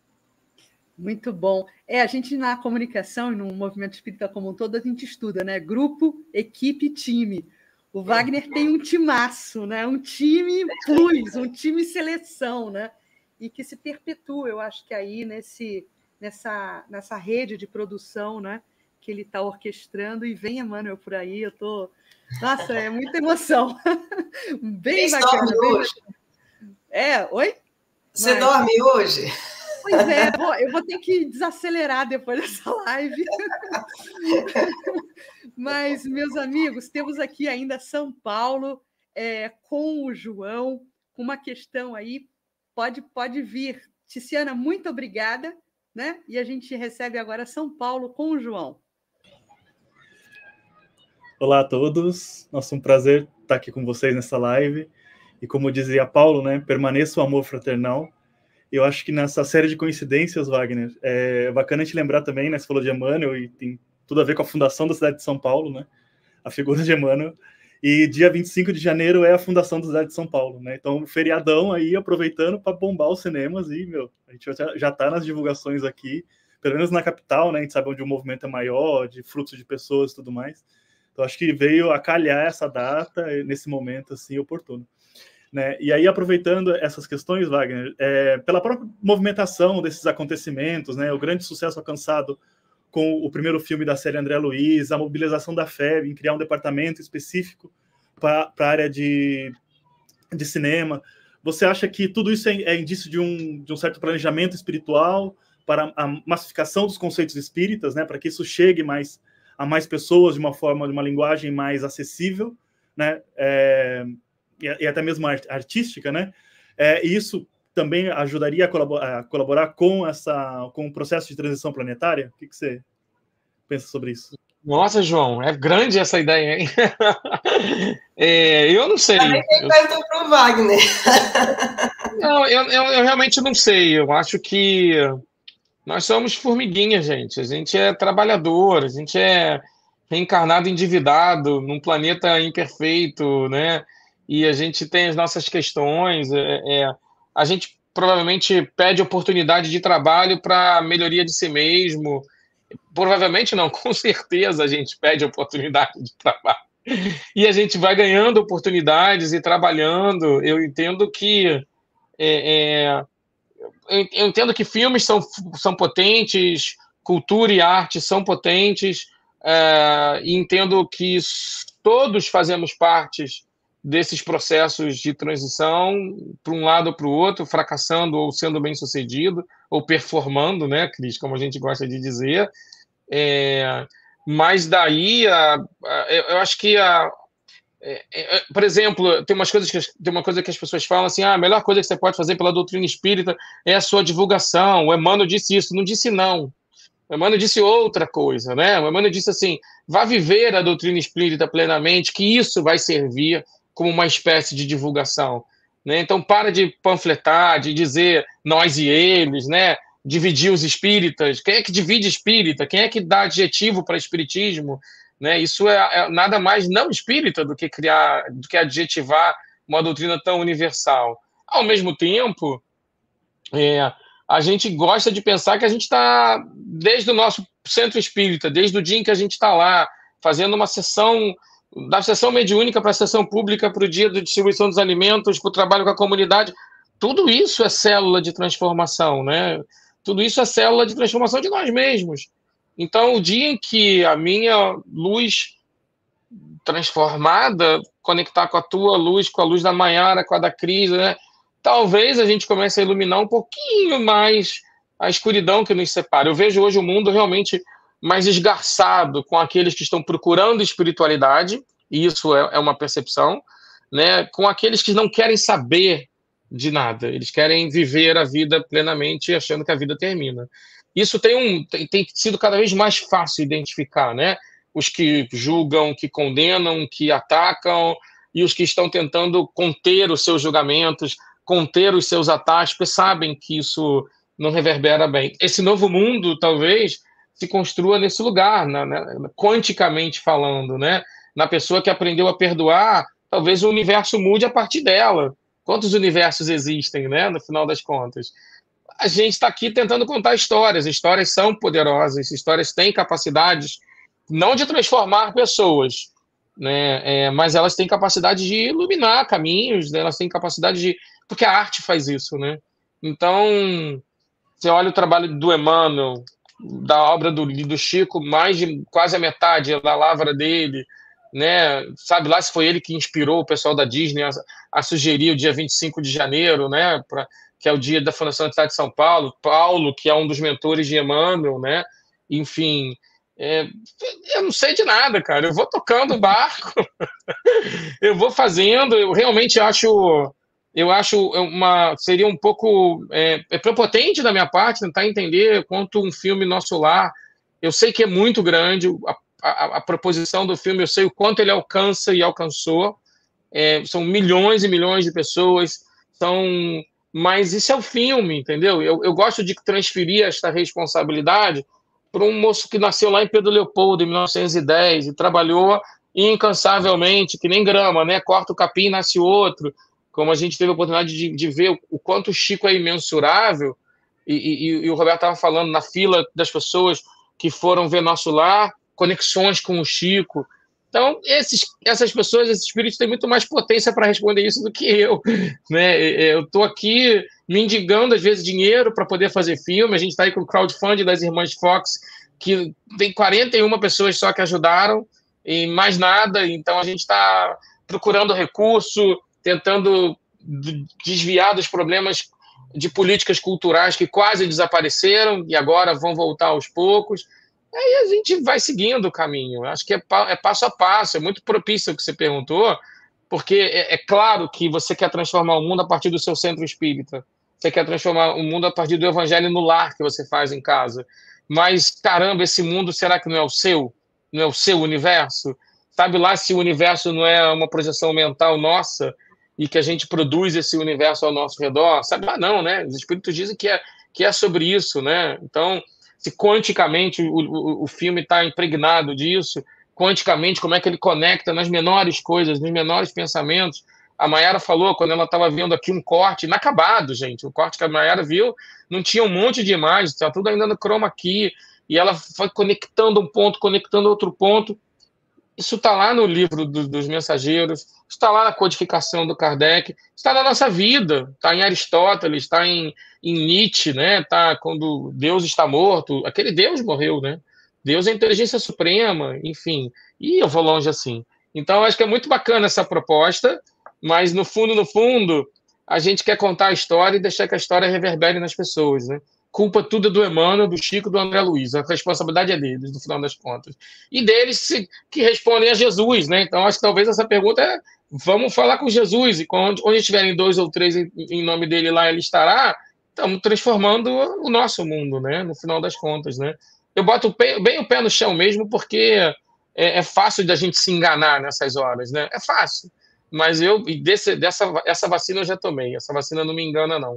Muito bom. É, a gente na comunicação e no movimento espírita como um todo, a gente estuda, né? Grupo, equipe, time. O Wagner tem um timaço, né? Um time plus, um time seleção, né? E que se perpetua, eu acho que aí nesse, nessa, nessa rede de produção, né? Que ele está orquestrando, e vem Emmanuel por aí, eu tô... Nossa, é muita emoção. Bem bacana. Bem hoje? Bacana. É, oi? Você Mas... dorme hoje? Pois é, vou, eu vou ter que desacelerar depois dessa live. Mas, meus amigos, temos aqui ainda São Paulo é, com o João, com uma questão aí, pode, pode vir. Ticiana, muito obrigada, né? E a gente recebe agora São Paulo com o João. Olá a todos, nossa, um prazer estar aqui com vocês nessa live. E como dizia Paulo, né, permaneça o amor fraternal. Eu acho que nessa série de coincidências, Wagner, é bacana a gente lembrar também, né, você falou de Emmanuel, e tem tudo a ver com a fundação da cidade de São Paulo, né, a figura de Emmanuel, e dia vinte e cinco de janeiro é a fundação da cidade de São Paulo, né, então feriadão aí, aproveitando para bombar os cinemas, e, meu, a gente já está nas divulgações aqui, pelo menos na capital, né, a gente sabe onde o movimento é maior, de fluxo de pessoas e tudo mais, então acho que veio a calhar essa data, nesse momento, assim, oportuno. Né? E aí, aproveitando essas questões, Wagner, é, pela própria movimentação desses acontecimentos, né, o grande sucesso alcançado com o primeiro filme da série André Luiz, a mobilização da F E B em criar um departamento específico para a área de, de cinema, você acha que tudo isso é, é indício de um, de um certo planejamento espiritual para a massificação dos conceitos espíritas, né, para que isso chegue mais, a mais pessoas de uma forma, de uma linguagem mais acessível, né? É, e até mesmo artística, né? É, e isso também ajudaria a colaborar, a colaborar com, essa, com o processo de transição planetária? O que, que você pensa sobre isso? Nossa, João, é grande essa ideia, hein? é, eu não sei. Também tem pergunta para o Wagner. Não, eu, eu, eu realmente não sei. Eu acho que nós somos formiguinhas, gente. A gente é trabalhador, a gente é reencarnado endividado num planeta imperfeito, né? E a gente tem as nossas questões, é, é, a gente provavelmente pede oportunidade de trabalho para melhoria de si mesmo, provavelmente não, com certeza a gente pede oportunidade de trabalho, e a gente vai ganhando oportunidades e trabalhando. Eu entendo que é, é, eu entendo que filmes são, são potentes, cultura e arte são potentes, é, e entendo que todos fazemos parte desses processos de transição para um lado ou para o outro, fracassando ou sendo bem-sucedido, ou performando, né, Cris, como a gente gosta de dizer. É, mas daí, a, a, eu acho que, a, é, é, por exemplo, tem, umas coisas que, tem uma coisa que as pessoas falam assim, ah, a melhor coisa que você pode fazer pela doutrina espírita é a sua divulgação. O Emmanuel disse isso, não disse não. O Emmanuel disse outra coisa, né? O Emmanuel disse assim, vá viver a doutrina espírita plenamente, que isso vai servir como uma espécie de divulgação, né? Então, para de panfletar, de dizer nós e eles, né? dividir os espíritas? Quem é que divide espírita? Quem é que dá adjetivo para espiritismo? Né? Isso é, é nada mais não espírita do que criar, do que adjetivar uma doutrina tão universal. Ao mesmo tempo, é, a gente gosta de pensar que a gente está, desde o nosso centro espírita, desde o dia em que a gente está lá, fazendo uma sessão, da sessão mediúnica para a sessão pública, para o dia de distribuição dos alimentos, para o trabalho com a comunidade, tudo isso é célula de transformação, né? Tudo isso é célula de transformação de nós mesmos. Então, o dia em que a minha luz transformada conectar com a tua luz, com a luz da Maiara, com a da Cris, né? Talvez a gente comece a iluminar um pouquinho mais a escuridão que nos separa. Eu vejo hoje o mundo realmente mais esgarçado com aqueles que estão procurando espiritualidade, e isso é, é uma percepção, né? Com aqueles que não querem saber de nada, eles querem viver a vida plenamente achando que a vida termina. Isso tem, um, tem, tem sido cada vez mais fácil identificar, né? Os que julgam, que condenam, que atacam, e os que estão tentando conter os seus julgamentos, conter os seus ataques, porque sabem que isso não reverbera bem. Esse novo mundo, talvez, se construa nesse lugar, na, na, quanticamente falando, né? Na pessoa que aprendeu a perdoar, talvez o universo mude a partir dela. Quantos universos existem, né? No final das contas. A gente está aqui tentando contar histórias. Histórias são poderosas, histórias têm capacidades, não de transformar pessoas, né? É, mas elas têm capacidade de iluminar caminhos, né? Elas têm capacidade de... Porque a arte faz isso, né? Então, você olha o trabalho do Emmanuel, da obra do, do Chico, mais de quase a metade da lavra dele, né? Sabe lá se foi ele que inspirou o pessoal da Disney a, a sugerir o dia vinte e cinco de janeiro, né? Pra, que é o dia da Fundação da Cidade de São Paulo, Paulo, que é um dos mentores de Emmanuel, né? Enfim, é, eu não sei de nada, cara. Eu vou tocando o barco, eu vou fazendo. Eu realmente acho, eu acho uma seria um pouco é, é prepotente da minha parte tentar entender quanto um filme Nosso Lar. Eu sei que é muito grande a, a, a proposição do filme. Eu sei o quanto ele alcança e alcançou. É, são milhões e milhões de pessoas. São Mas isso é o filme, entendeu? Eu, eu gosto de transferir esta responsabilidade para um moço que nasceu lá em Pedro Leopoldo, em mil novecentos e dez, e trabalhou incansavelmente, que nem grama, né? Corta o capim e nasce outro. Como a gente teve a oportunidade de, de ver o quanto o Chico é imensurável, e, e, e o Roberto estava falando na fila das pessoas que foram ver Nosso Lar, conexões com o Chico. Então, esses, essas pessoas, esses espíritos têm muito mais potência para responder isso do que eu, né? Eu estou aqui mendigando, às vezes, dinheiro para poder fazer filme. A gente está aí com o crowdfunding das Irmãs Fox, que tem quarenta e uma pessoas só que ajudaram, e mais nada. Então, a gente está procurando recurso, tentando desviar dos problemas de políticas culturais que quase desapareceram e agora vão voltar aos poucos. Aí a gente vai seguindo o caminho. Acho que é, é passo a passo, é muito propício o que você perguntou, porque é, é claro que você quer transformar o mundo a partir do seu centro espírita. Você quer transformar o mundo a partir do evangelho no lar que você faz em casa. Mas, caramba, esse mundo, será que não é o seu? Não é o seu universo? Sabe lá se o universo não é uma projeção mental nossa e que a gente produz esse universo ao nosso redor? Sabe lá não, né? Os espíritos dizem que é, que é sobre isso, né? Então... se quanticamente o, o, o filme está impregnado disso, quanticamente como é que ele conecta nas menores coisas, nos menores pensamentos. A Maiara falou, quando ela estava vendo aqui um corte inacabado, gente, o corte que a Maiara viu, não tinha um monte de imagens, estava tudo ainda no chroma key, e ela foi conectando um ponto, conectando outro ponto. Isso está lá no livro do, dos Mensageiros, está lá na codificação do Kardec, está na nossa vida, está em Aristóteles, está em, em Nietzsche, né? Tá quando Deus está morto, aquele Deus morreu, né? Deus é a inteligência suprema, enfim, e eu vou longe assim. Então, acho que é muito bacana essa proposta, mas no fundo, no fundo, a gente quer contar a história e deixar que a história reverbere nas pessoas, né? Culpa tudo do Emmanuel, do Chico, do André Luiz. A responsabilidade é deles, no final das contas. E deles que respondem a Jesus, né? Então, acho que talvez essa pergunta é: vamos falar com Jesus, e onde, onde estiverem dois ou três em, em nome dele lá, ele estará. Estamos transformando o nosso mundo, né? No final das contas, né? Eu boto bem o pé no chão mesmo, porque é, é fácil da gente se enganar nessas horas, né? É fácil. Mas eu, desse, dessa essa vacina eu já tomei. Essa vacina não me engana, não.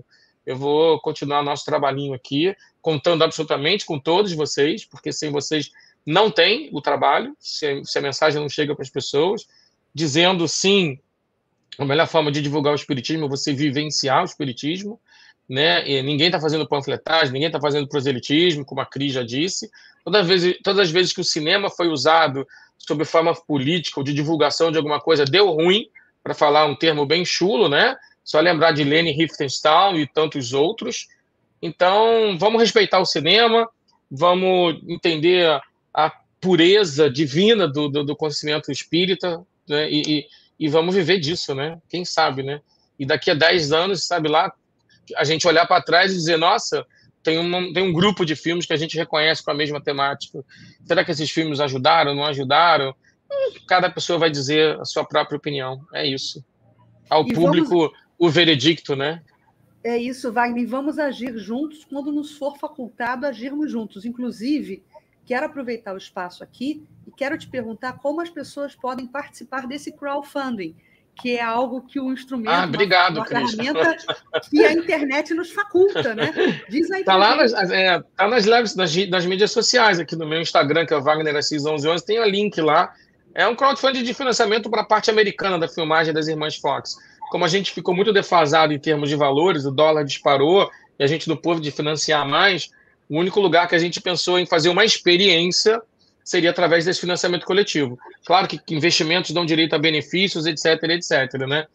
eu vou continuar nosso trabalhinho aqui, contando absolutamente com todos vocês, porque sem vocês não tem o trabalho, se, se a mensagem não chega para as pessoas, dizendo sim, a melhor forma de divulgar o espiritismo é você vivenciar o espiritismo, né? E ninguém está fazendo panfletagem, ninguém está fazendo proselitismo, como a Cris já disse. Toda vez, todas as vezes que o cinema foi usado sob forma política ou de divulgação de alguma coisa, deu ruim, para falar um termo bem chulo, né? Só lembrar de Leni Riefenstahl e tantos outros. Então, vamos respeitar o cinema, vamos entender a, a pureza divina do, do, do conhecimento espírita, né? E, e, e vamos viver disso, né? Quem sabe, né? E daqui a dez anos, sabe lá, a gente olhar para trás e dizer, nossa, tem um, tem um grupo de filmes que a gente reconhece com a mesma temática. Será que esses filmes ajudaram, não ajudaram? Cada pessoa vai dizer a sua própria opinião. É isso. Ao e público, vamos... o veredicto, né? É isso, Wagner. E vamos agir juntos quando nos for facultado agirmos juntos. Inclusive, quero aproveitar o espaço aqui e quero te perguntar como as pessoas podem participar desse crowdfunding, que é algo que o instrumento, ah, obrigado, uma, uma ferramenta que a internet nos faculta, né? Diz aí. Está lá nas, é, tá nas, lives, nas, nas mídias sociais, aqui no meu Instagram, que é o Wagner Assis onze onze, tem o link lá. É um crowdfunding de financiamento para a parte americana da filmagem das Irmãs Fox. Como a gente ficou muito defasado em termos de valores, o dólar disparou e a gente não pôde financiar mais, o único lugar que a gente pensou em fazer uma experiência seria através desse financiamento coletivo. Claro que investimentos dão direito a benefícios, etc, etc, né?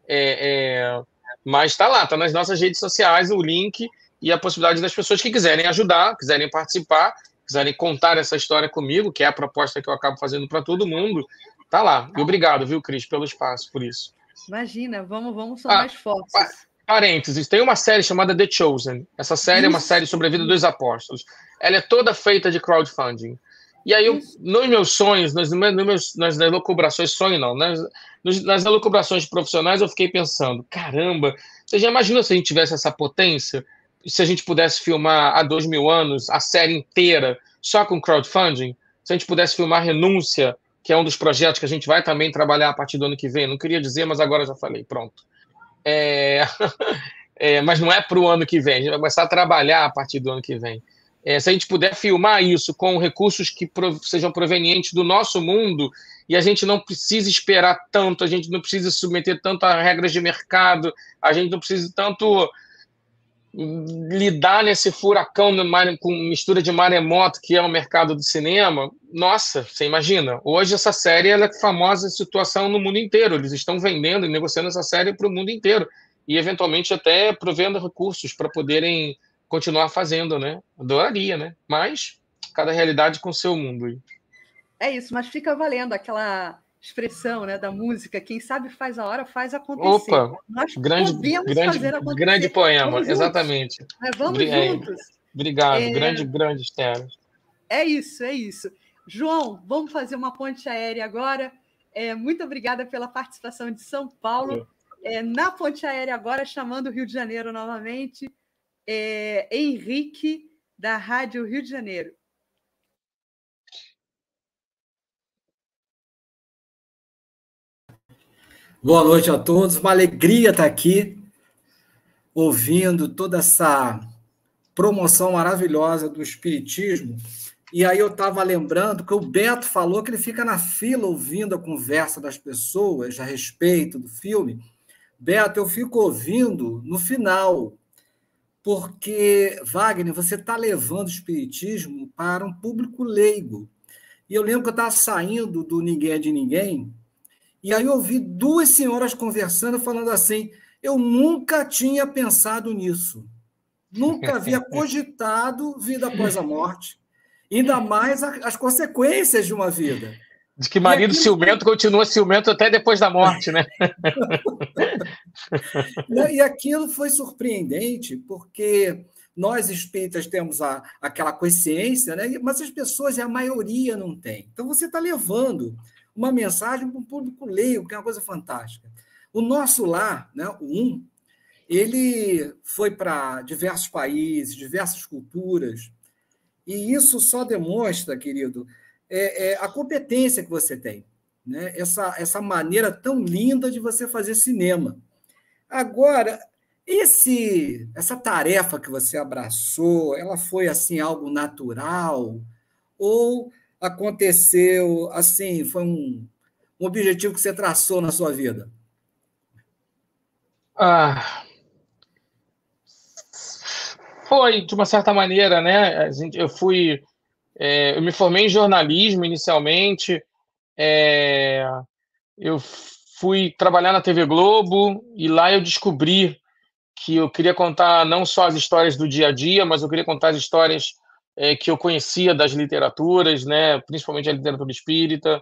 É, é, mas está lá, está nas nossas redes sociais o link e a possibilidade das pessoas que quiserem ajudar, quiserem participar, quiserem contar essa história comigo, que é a proposta que eu acabo fazendo para todo mundo, tá lá. E obrigado, viu, Cris, pelo espaço, por isso. Imagina, vamos, vamos somar ah, esforços. Parênteses, tem uma série chamada The Chosen. Essa série isso. é uma série sobre a vida dos apóstolos. Ela é toda feita de crowdfunding. E aí, eu, nos meus sonhos, nas, nos meus, nas elucubrações, sonho não, nas, nas elucubrações profissionais, eu fiquei pensando, caramba, você já imaginou se a gente tivesse essa potência? Se a gente pudesse filmar há dois mil anos a série inteira só com crowdfunding? Se a gente pudesse filmar Renúncia, que é um dos projetos que a gente vai também trabalhar a partir do ano que vem, não queria dizer, mas agora já falei, pronto. É... é, mas não é para o ano que vem, a gente vai começar a trabalhar a partir do ano que vem. É, se a gente puder filmar isso com recursos que prov- sejam provenientes do nosso mundo e a gente não precisa esperar tanto, a gente não precisa submeter tanto a regras de mercado, a gente não precisa tanto lidar nesse furacão com mistura de maremoto que é o mercado do cinema. Nossa, você imagina, hoje essa série ela é famosa situação no mundo inteiro, eles estão vendendo e negociando essa série para o mundo inteiro e eventualmente até provendo recursos para poderem continuar fazendo, né? Adoraria, né? Mas cada realidade com o seu mundo. É isso, mas fica valendo aquela expressão, né, da música, quem sabe faz a hora, faz acontecer. Opa, nós grande, podemos grande, fazer acontecer. grande poema, vamos exatamente. Juntos. Mas vamos é, juntos. Obrigado, é... grande, grande, Estela. É isso, é isso. João, vamos fazer uma ponte aérea agora. É, muito obrigada pela participação de São Paulo. É, na ponte aérea agora, chamando o Rio de Janeiro novamente, é, Henrique, da Rádio Rio de Janeiro. Boa noite a todos, uma alegria estar aqui, ouvindo toda essa promoção maravilhosa do Espiritismo. E aí eu estava lembrando que o Beto falou que ele fica na fila ouvindo a conversa das pessoas a respeito do filme. Beto, eu fico ouvindo no final, porque, Wagner, você está levando o Espiritismo para um público leigo. E eu lembro que eu estava saindo do Ninguém é de Ninguém, e aí eu ouvi duas senhoras conversando, falando assim, eu nunca tinha pensado nisso, nunca havia cogitado vida após a morte, ainda mais as consequências de uma vida. De que marido aquilo... ciumento continua ciumento até depois da morte, né? E aquilo foi surpreendente, porque nós espíritas temos a, aquela consciência, né? Mas as pessoas, a maioria, não tem. Então você está levando uma mensagem para um público leigo, que é uma coisa fantástica. O Nosso Lar, né, o um, ele foi para diversos países, diversas culturas, e isso só demonstra, querido, é, é a competência que você tem, né? essa, essa maneira tão linda de você fazer cinema. Agora, esse, essa tarefa que você abraçou, ela foi assim algo natural ou aconteceu assim, foi um, um objetivo que você traçou na sua vida? Ah, foi, de uma certa maneira, né? Eu fui, é, eu me formei em jornalismo inicialmente, é, eu fui trabalhar na T V Globo e lá eu descobri que eu queria contar não só as histórias do dia a dia, mas eu queria contar as histórias é, que eu conhecia das literaturas, né? Principalmente a literatura espírita.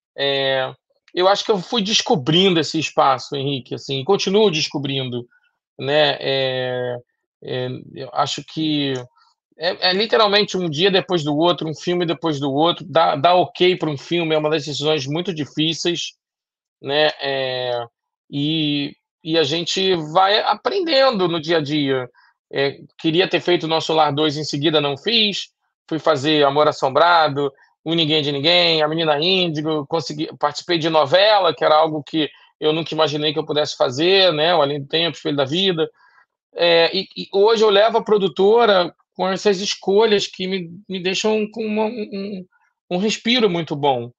É, eu acho que eu fui descobrindo esse espaço, Henrique, assim, continuo descobrindo, né? É, é, eu acho que é, é literalmente um dia depois do outro, um filme depois do outro. Dar, dar ok para um filme é uma das decisões muito difíceis, né? É, e, e a gente vai aprendendo no dia a dia. É, queria ter feito o Nosso Lar dois, em seguida não fiz. Fui fazer Amor Assombrado, O Ninguém de Ninguém, A Menina Índigo, consegui, participei de novela, que era algo que eu nunca imaginei que eu pudesse fazer, né? O Além do Tempo, Espelho da Vida. É, e, e hoje eu levo a produtora com essas escolhas que me, me deixam com uma, um, um respiro muito bom.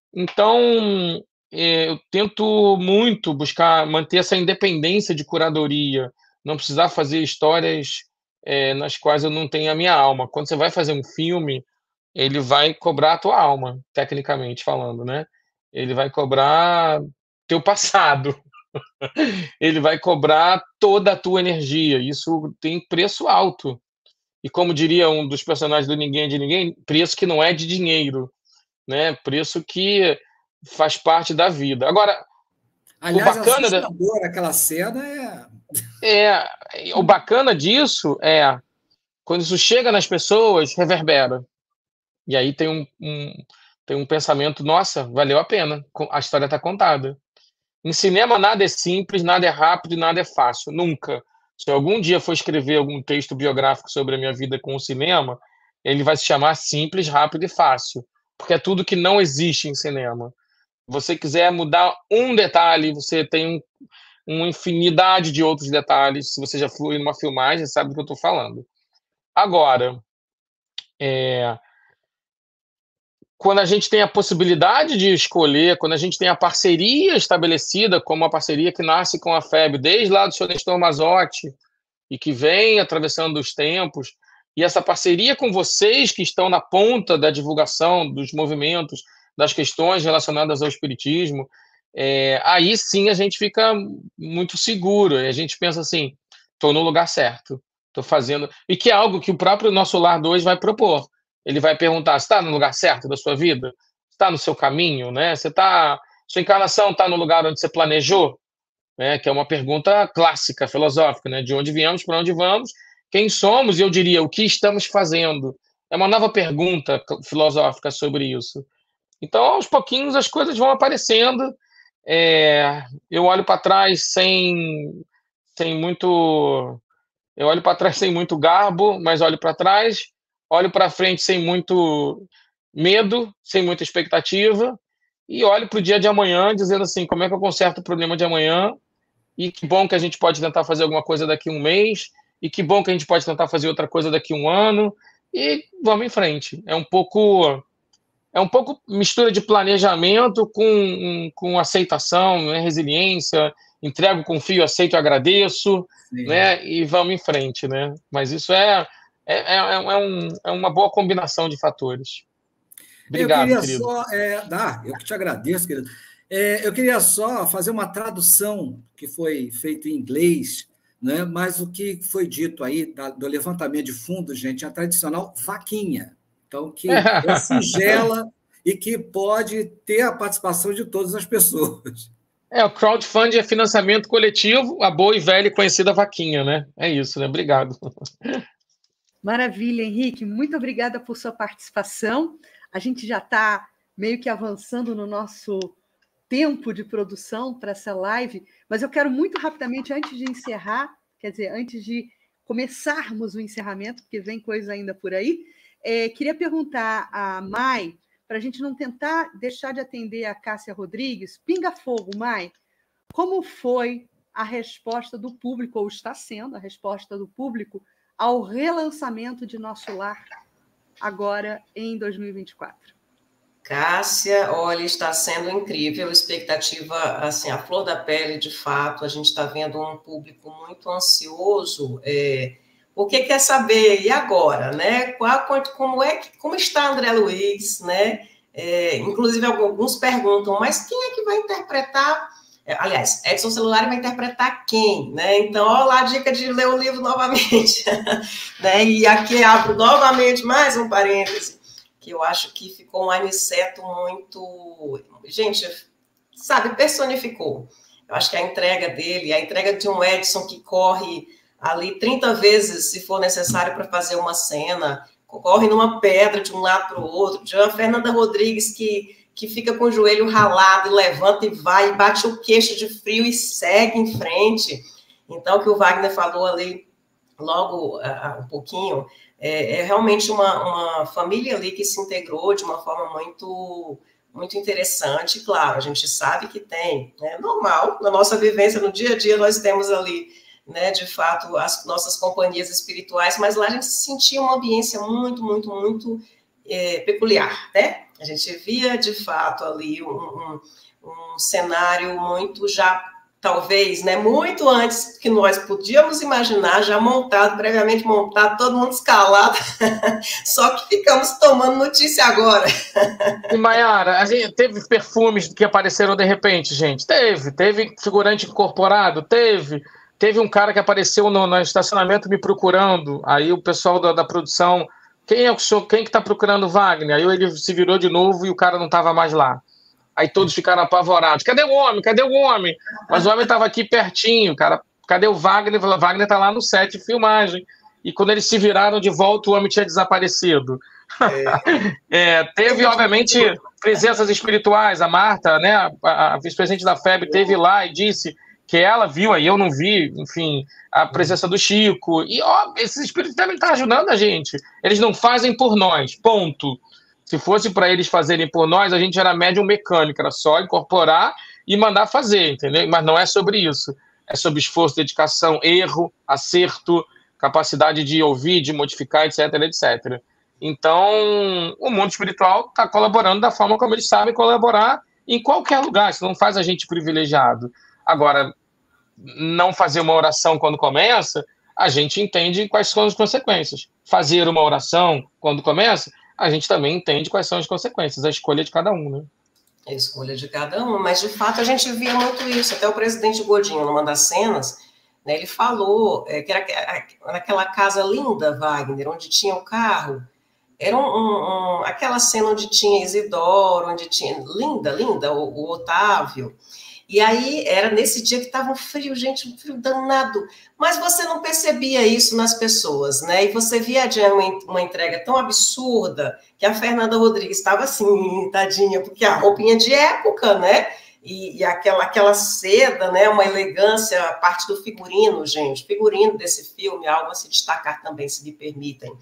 Então, é, eu tento muito buscar manter essa independência de curadoria, não precisar fazer histórias é, nas quais eu não tenho a minha alma. Quando você vai fazer um filme, ele vai cobrar a tua alma, tecnicamente falando, né? Ele vai cobrar teu passado. Ele vai cobrar toda a tua energia. Isso tem preço alto. E como diria um dos personagens do Ninguém é de Ninguém, preço que não é de dinheiro, né? Preço que faz parte da vida. Agora, aliás, o bacana assustador, da... aquela cena é... é o bacana disso é quando isso chega nas pessoas, reverbera. E aí tem um, um tem um pensamento, nossa, valeu a pena, a história está contada. Em cinema nada é simples, nada é rápido e nada é fácil, nunca. Se eu algum dia for escrever algum texto biográfico sobre a minha vida com o cinema, ele vai se chamar Simples, Rápido e Fácil, porque é tudo que não existe em cinema. Se você quiser mudar um detalhe, você tem um, uma infinidade de outros detalhes. Se você já foi numa filmagem, sabe do que eu estou falando. Agora, é... quando a gente tem a possibilidade de escolher, quando a gente tem a parceria estabelecida, como a parceria que nasce com a F E B, desde lá do senhor Nestor Mazotti, e que vem atravessando os tempos, e essa parceria com vocês que estão na ponta da divulgação dos movimentos, das questões relacionadas ao espiritismo, é, aí sim a gente fica muito seguro, a gente pensa assim, estou no lugar certo, estou fazendo... E que é algo que o próprio Nosso Lar dois vai propor. Ele vai perguntar, você está no lugar certo da sua vida? Está no seu caminho? Né? Você tá, sua encarnação está no lugar onde você planejou? Né? Que é uma pergunta clássica, filosófica, né? De onde viemos, para onde vamos, quem somos, e eu diria, o que estamos fazendo? É uma nova pergunta filosófica sobre isso. Então, aos pouquinhos, as coisas vão aparecendo. É, eu olho para trás sem, sem muito... Eu olho para trás sem muito garbo, mas olho para trás... Olho para frente sem muito medo, sem muita expectativa, e olho para o dia de amanhã dizendo assim, como é que eu conserto o problema de amanhã, e que bom que a gente pode tentar fazer alguma coisa daqui a um mês, e que bom que a gente pode tentar fazer outra coisa daqui a um ano, e vamos em frente. É um pouco, é um pouco mistura de planejamento com, com aceitação, né, resiliência, entrego, confio, aceito e agradeço, né, e vamos em frente. Né? Mas isso é... É, é, é, um, é uma boa combinação de fatores. Obrigado, eu queria querido. Só, é, ah, eu que te agradeço, querido. É, eu queria só fazer uma tradução que foi feita em inglês, né? Mas o que foi dito aí da, do levantamento de fundos, gente, é a tradicional vaquinha. Então, que é singela e que pode ter a participação de todas as pessoas. É, o crowdfunding é financiamento coletivo, a boa e velha e conhecida vaquinha, né? É isso, né? Obrigado. Maravilha, Henrique. Muito obrigada por sua participação. A gente já está meio que avançando no nosso tempo de produção para essa live, mas eu quero muito rapidamente, antes de encerrar, quer dizer, antes de começarmos o encerramento, porque vem coisa ainda por aí, é, queria perguntar a Mai, para a gente não tentar deixar de atender a Cássia Rodrigues, pinga fogo, Mai, como foi a resposta do público, ou está sendo a resposta do público, ao relançamento de Nosso Lar, agora em dois mil e vinte e quatro? Cássia, olha, está sendo incrível, expectativa, assim, a flor da pele, de fato, a gente está vendo um público muito ansioso, é, porque quer saber, e agora, né? Qual, como, é, como está André Luiz, né? É, inclusive, alguns perguntam, mas quem é que vai interpretar? É, aliás, Edson Celulari vai interpretar quem, né? Então, olha lá a dica de ler o livro novamente, né? E aqui abro novamente mais um parêntese, que eu acho que ficou um aniceto muito... Gente, sabe, personificou. Eu acho que a entrega dele, a entrega de um Edson que corre ali trinta vezes, se for necessário, para fazer uma cena, corre numa pedra de um lado para o outro, de uma Fernanda Rodrigues que, que fica com o joelho ralado, e levanta e vai, e bate o queixo de frio e segue em frente. Então, o que o Wagner falou ali, logo uh, um pouquinho... É, é realmente uma, uma família ali que se integrou de uma forma muito, muito interessante. Claro, a gente sabe que tem, é né, normal, na nossa vivência, no dia a dia, nós temos ali, né, de fato, as nossas companhias espirituais, mas lá a gente sentia uma ambiência muito, muito, muito é, peculiar, né? A gente via, de fato, ali um, um, um cenário muito já... talvez, né, muito antes que nós podíamos imaginar, já montado, previamente montado, todo mundo escalado, só que ficamos tomando notícia agora. E, Mayara, a gente teve perfumes que apareceram de repente, gente? Teve. Teve figurante incorporado? Teve. Teve um cara que apareceu no, no estacionamento me procurando, aí o pessoal da, da produção, quem é o senhor, quem que está procurando o Wagner? Aí ele se virou de novo e o cara não estava mais lá. Aí todos ficaram apavorados. Cadê o homem? Cadê o homem? Mas o homem estava aqui pertinho, cara. Cadê o Wagner? O Wagner está lá no set de filmagem. E quando eles se viraram de volta, o homem tinha desaparecido. É. É, teve, obviamente, presenças espirituais. A Marta, né, a, a vice-presidente da F E B, teve lá e disse que ela viu, aí eu não vi, enfim, a presença do Chico. E, ó, esses espíritos devem estar ajudando a gente. Eles não fazem por nós, ponto. Se fosse para eles fazerem por nós, a gente era médium mecânico, era só incorporar e mandar fazer, entendeu? Mas não é sobre isso. É sobre esforço, dedicação, erro, acerto, capacidade de ouvir, de modificar, etc, etcétera. Então, o mundo espiritual está colaborando da forma como eles sabem colaborar em qualquer lugar. Isso não faz a gente privilegiado. Agora, não fazer uma oração quando começa, a gente entende quais são as consequências. Fazer uma oração quando começa, a gente também entende quais são as consequências, a escolha de cada um, né? A escolha de cada um, mas de fato a gente via muito isso. Até o presidente Godinho, numa das cenas, né, ele falou é, que era naquela casa linda, Wagner, onde tinha o carro, era um, um, um, aquela cena onde tinha Isidoro, onde tinha, linda, linda, o, o Otávio. E aí, era nesse dia que estava um frio, gente, um frio danado. Mas você não percebia isso nas pessoas, né? E você via uma entrega tão absurda que a Fernanda Rodrigues estava assim, tadinha, porque a roupinha de época, né? E, e aquela, aquela seda, né? Uma elegância, a parte do figurino, gente. Figurino desse filme, algo a se destacar também, se me permitem.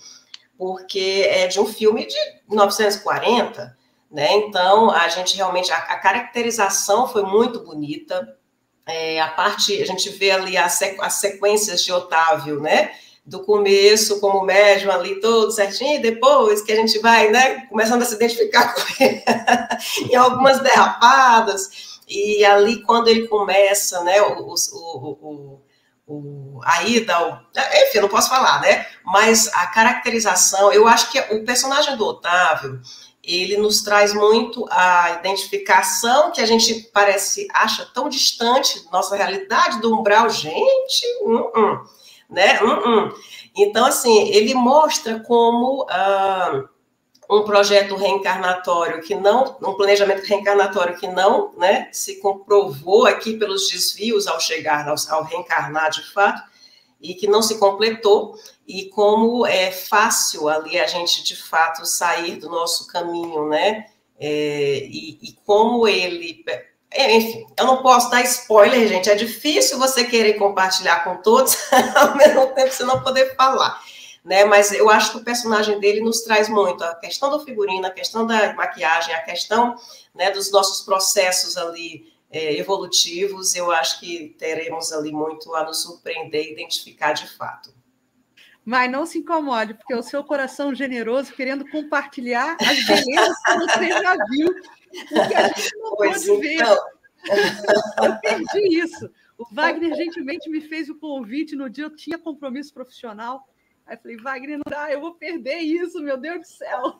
Porque é de um filme de mil novecentos e quarenta, né? Então, a gente realmente, a, a caracterização foi muito bonita, é, a parte, a gente vê ali as, sequ, as sequências de Otávio, né? Do começo, como médium ali, todo certinho, e depois que a gente vai, né, começando a se identificar com ele, em algumas derrapadas, e ali quando ele começa, né, o, o, o, o, a ida, ao, enfim, eu não posso falar, né? Mas a caracterização, eu acho que o personagem do Otávio, ele nos traz muito a identificação que a gente parece, acha tão distante da nossa realidade, do umbral, gente, uh -uh, né, uh -uh. Então, assim, ele mostra como uh, um projeto reencarnatório que não, um planejamento reencarnatório que não, né, se comprovou aqui pelos desvios ao chegar, ao, ao reencarnar de fato, e que não se completou, e como é fácil ali a gente, de fato, sair do nosso caminho, né? É, e, e como ele... Enfim, eu não posso dar spoiler, gente, é difícil você querer compartilhar com todos, ao mesmo tempo você não poder falar, né? Mas eu acho que o personagem dele nos traz muito, a questão do figurino, a questão da maquiagem, a questão, né, dos nossos processos ali, é, evolutivos, eu acho que teremos ali muito a nos surpreender e identificar de fato. Mas não se incomode, porque é o seu coração generoso querendo compartilhar as belezas que você já viu, porque a gente não pois pôde então. ver. Eu perdi isso. O Wagner gentilmente me fez o convite no dia, eu tinha compromisso profissional. Aí eu falei, Wagner, não dá, eu vou perder isso, meu Deus do céu.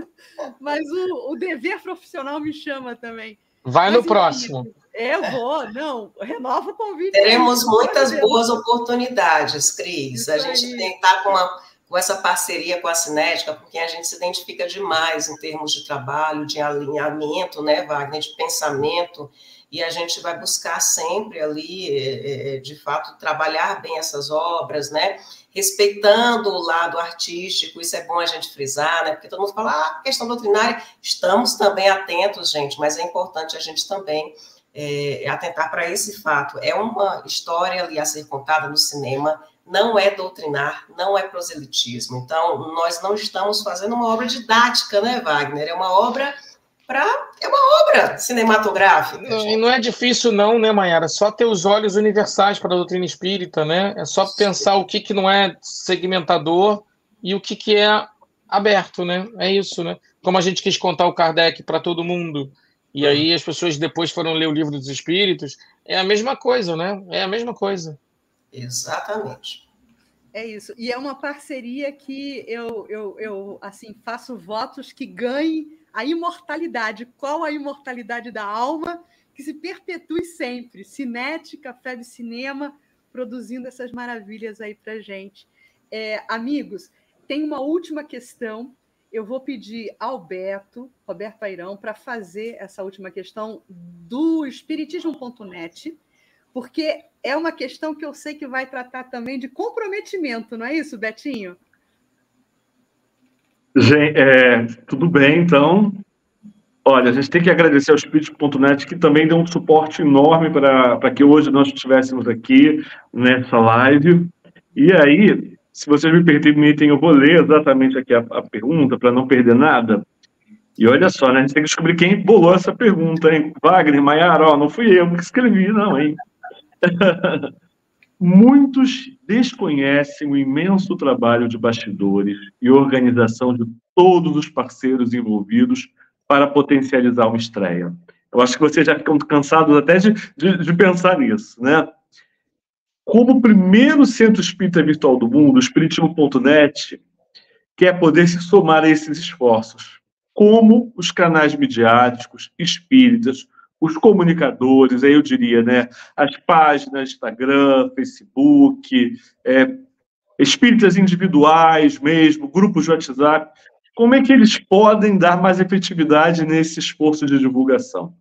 Mas o, o dever profissional me chama também. Vai Mas, no enfim, próximo. Eu vou, não, renova o convite. Teremos muitas boas oportunidades, Cris. A gente tem que estar com, uma, com essa parceria com a Cinética, porque a gente se identifica demais em termos de trabalho, de alinhamento, né, Wagner, de pensamento, e a gente vai buscar sempre ali, de fato, trabalhar bem essas obras, né, respeitando o lado artístico, isso é bom a gente frisar, né, porque todo mundo fala, ah, questão doutrinária, estamos também atentos, gente, mas é importante a gente também É, atentar para esse fato. É uma história ali a ser contada no cinema, não é doutrinar, não é proselitismo. Então, nós não estamos fazendo uma obra didática, né, Wagner? É uma obra para... É uma obra cinematográfica. Não, e não é difícil não, né, Mayara? Só ter os olhos universais para a doutrina espírita, né? É só pensar o que, que não é segmentador e o que, que é aberto, né? É isso, né? Como a gente quis contar o Kardec para todo mundo, e aí as pessoas depois foram ler o Livro dos Espíritos, é a mesma coisa, né? É a mesma coisa. Exatamente. É isso. E é uma parceria que eu, eu, eu assim, faço votos que ganhe a imortalidade. Qual a imortalidade da alma? Que se perpetue sempre. Cinética, F E B Cinema, produzindo essas maravilhas aí para gente. É, amigos, tem uma última questão. Eu vou pedir ao Beto, Roberto Airão, para fazer essa última questão do espiritismo ponto net, porque é uma questão que eu sei que vai tratar também de comprometimento, não é isso, Betinho? Gente, é, tudo bem, então. Olha, a gente tem que agradecer ao espiritismo ponto net, que também deu um suporte enorme para que hoje nós estivéssemos aqui nessa live. E aí, se vocês me permitem, eu vou ler exatamente aqui a, a pergunta, para não perder nada. E olha só, né, a gente tem que descobrir quem bolou essa pergunta, hein? Wagner, Mayara, ó, não fui eu que escrevi, não, hein? Muitos desconhecem o imenso trabalho de bastidores e organização de todos os parceiros envolvidos para potencializar uma estreia. Eu acho que vocês já ficam cansados até de, de, de pensar nisso, né? Como o primeiro centro espírita virtual do mundo, o espiritismo ponto net quer poder se somar a esses esforços, como os canais midiáticos, espíritas, os comunicadores, aí eu diria, né, as páginas, Instagram, Facebook, é, espíritas individuais mesmo, grupos de WhatsApp, como é que eles podem dar mais efetividade nesse esforço de divulgação?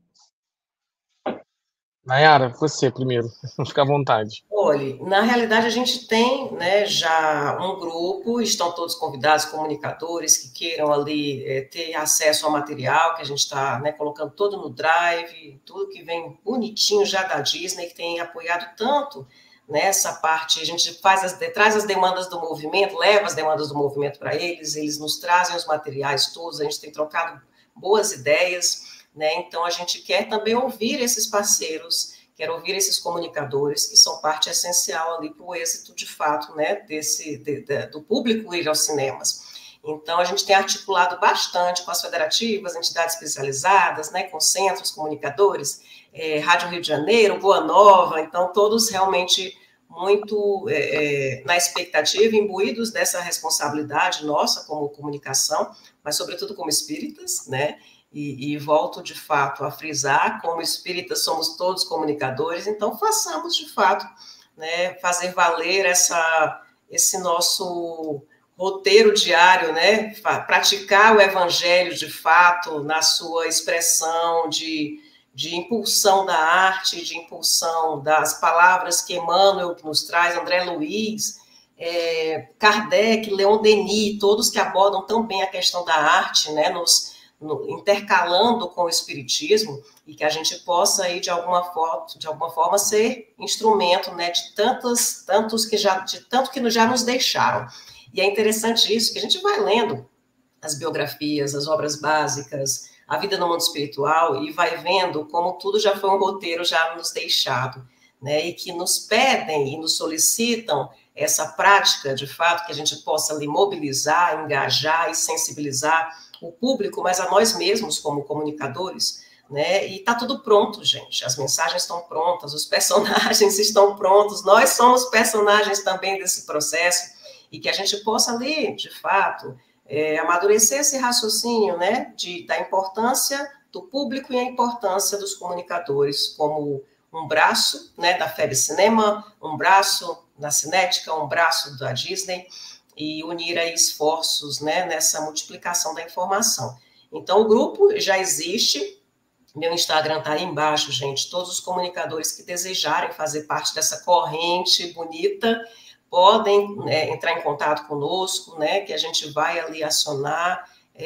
Nayara, você primeiro, fica à vontade. Olha, na realidade a gente tem, né, já um grupo, estão todos convidados, comunicadores que queiram ali é, ter acesso ao material que a gente está, né, colocando todo no Drive, tudo que vem bonitinho já da Disney, que tem apoiado tanto nessa parte, a gente faz as, traz as demandas do movimento, leva as demandas do movimento para eles, eles nos trazem os materiais todos, a gente tem trocado boas ideias, né? Então, a gente quer também ouvir esses parceiros, quer ouvir esses comunicadores, que são parte essencial ali para o êxito, de fato, né, desse, de, de, do público ir aos cinemas. Então, a gente tem articulado bastante com as federativas, entidades especializadas, né, com centros, comunicadores, é, Rádio Rio de Janeiro, Boa Nova, então, todos realmente muito é, na expectativa, imbuídos dessa responsabilidade nossa como comunicação, mas, sobretudo, como espíritas, né? E, e volto, de fato, a frisar, como espíritas somos todos comunicadores, então façamos, de fato, né, fazer valer essa, esse nosso roteiro diário, né, praticar o evangelho, de fato, na sua expressão de, de impulsão da arte, de impulsão das palavras que Emmanuel nos traz, André Luiz, é, Kardec, Leon Denis, todos que abordam tão bem a questão da arte, né, nos No, intercalando com o espiritismo, e que a gente possa aí, de alguma forma, de alguma forma ser instrumento, né, de tantos, tantos que já, de tanto que já nos deixaram. E é interessante isso, que a gente vai lendo as biografias, as obras básicas, a vida no mundo espiritual e vai vendo como tudo já foi um roteiro já nos deixado, né? E que nos pedem e nos solicitam essa prática, de fato, que a gente possa ali mobilizar, engajar e sensibilizar o público, mas a nós mesmos como comunicadores, né? E está tudo pronto, gente. As mensagens estão prontas, os personagens estão prontos, nós somos personagens também desse processo, e que a gente possa ali, de fato, é, amadurecer esse raciocínio, né? De, da importância do público e a importância dos comunicadores como um braço, né, da F E B Cinema, um braço da Cinética, um braço da Disney, e unir aí esforços, né, nessa multiplicação da informação. Então, o grupo já existe, meu Instagram está aí embaixo, gente, todos os comunicadores que desejarem fazer parte dessa corrente bonita, podem é, entrar em contato conosco, né, que a gente vai ali acionar,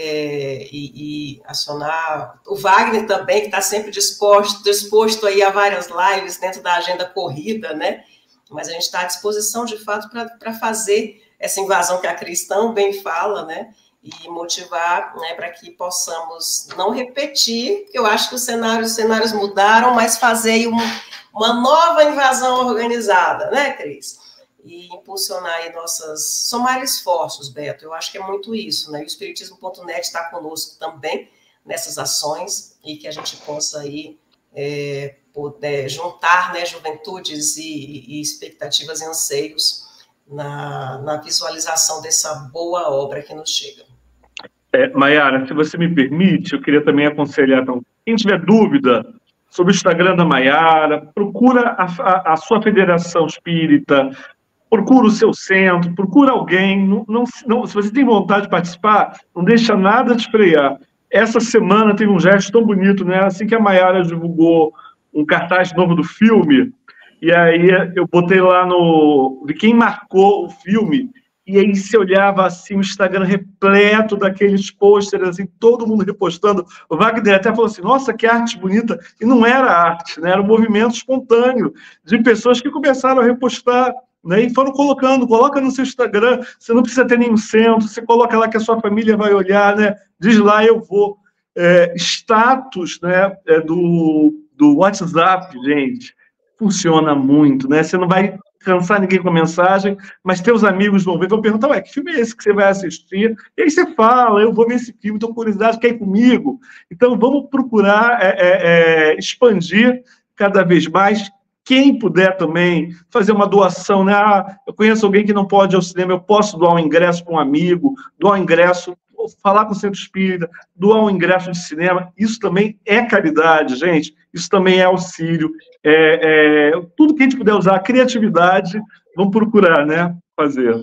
É, e, e acionar o Wagner também, que está sempre disposto, disposto aí a várias lives dentro da agenda corrida, né? Mas a gente está à disposição, de fato, para fazer essa invasão que a Cris tão bem fala, né? E motivar, né, para que possamos não repetir, que eu acho que os cenários, os cenários mudaram, mas fazer aí um, uma nova invasão organizada, né, Cris? E impulsionar aí nossas, somar esforços, Beto, eu acho que é muito isso, né, e o espiritismo ponto net está conosco também nessas ações, e que a gente possa aí é, poder juntar, né, juventudes e, e expectativas e anseios na, na visualização dessa boa obra que nos chega. É, Maiara, se você me permite, eu queria também aconselhar, então, quem tiver dúvida sobre o Instagram da Maiara, procura a, a, a sua federação espírita, procura o seu centro, procura alguém, não, não, não, se você tem vontade de participar, não deixa nada de frear. Essa semana teve um gesto tão bonito, né? Assim que a Maiara divulgou um cartaz novo do filme, e aí eu botei lá no... de quem marcou o filme, e aí se olhava assim, o Instagram repleto daqueles pôsteres, assim, todo mundo repostando. O Wagner até falou assim, nossa, que arte bonita. E não era arte, né? Era um movimento espontâneo de pessoas que começaram a repostar, né, e foram colocando, coloca no seu Instagram, você não precisa ter nenhum centro, você coloca lá que a sua família vai olhar, né, diz lá, eu vou. É, status, né, é do, do WhatsApp, gente, funciona muito, né, você não vai cansar ninguém com a mensagem, mas teus amigos vão ver, vão perguntar, ué, que filme é esse que você vai assistir? E aí você fala, eu vou ver esse filme, estou com curiosidade, quer ir comigo? Então, vamos procurar é, é, é, expandir cada vez mais. Quem puder também fazer uma doação, né? Ah, eu conheço alguém que não pode ir ao cinema, eu posso doar um ingresso para um amigo, doar um ingresso, falar com o Centro Espírita, doar um ingresso de cinema, isso também é caridade, gente, isso também é auxílio, é, é, tudo que a gente puder usar, a criatividade, vamos procurar, né, fazer.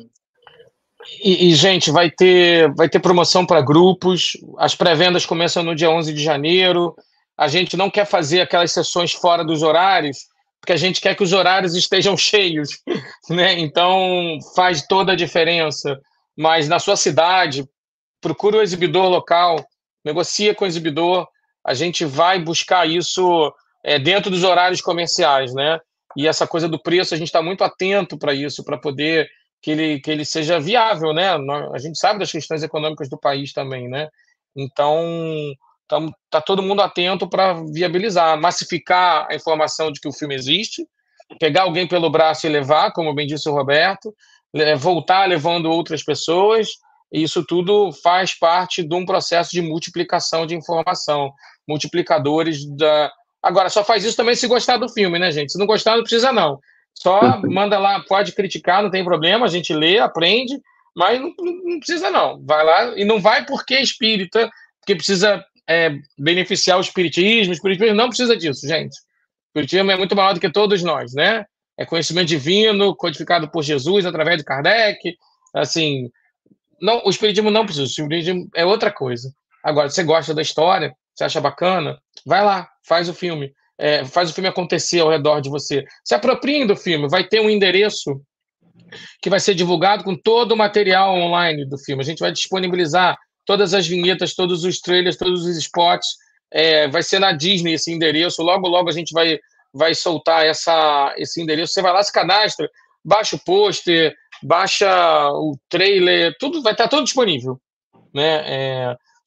E, e, gente, vai ter, vai ter promoção para grupos, as pré-vendas começam no dia onze de janeiro, a gente não quer fazer aquelas sessões fora dos horários, porque a gente quer que os horários estejam cheios, né? Então faz toda a diferença. Mas na sua cidade, procura o exibidor local, negocia com o exibidor, a gente vai buscar isso é, dentro dos horários comerciais, né? E essa coisa do preço, a gente está muito atento para isso, para poder que ele, que ele seja viável, né? A gente sabe das questões econômicas do país também, né? Então, está todo mundo atento para viabilizar, massificar a informação de que o filme existe, pegar alguém pelo braço e levar, como bem disse o Roberto, voltar levando outras pessoas, e isso tudo faz parte de um processo de multiplicação de informação, multiplicadores da... Agora, só faz isso também se gostar do filme, né, gente? Se não gostar, não precisa, não. Só manda lá, pode criticar, não tem problema, a gente lê, aprende, mas não, não precisa, não. Vai lá, e não vai porque é espírita, porque precisa é, beneficiar o espiritismo. O espiritismo não precisa disso, gente. O espiritismo é muito maior do que todos nós, né? É conhecimento divino, codificado por Jesus através de Kardec. Assim, não, o espiritismo não precisa, o espiritismo é outra coisa. Agora, você gosta da história, você acha bacana, vai lá, faz o filme. É, faz o filme acontecer ao redor de você. Se apropriem do filme, vai ter um endereço que vai ser divulgado com todo o material online do filme. A gente vai disponibilizar todas as vinhetas, todos os trailers, todos os spots. É, vai ser na Disney esse endereço. Logo, logo a gente vai, vai soltar essa, esse endereço. Você vai lá, se cadastra, baixa o pôster, baixa o trailer, tudo, vai estar tudo disponível, né? É,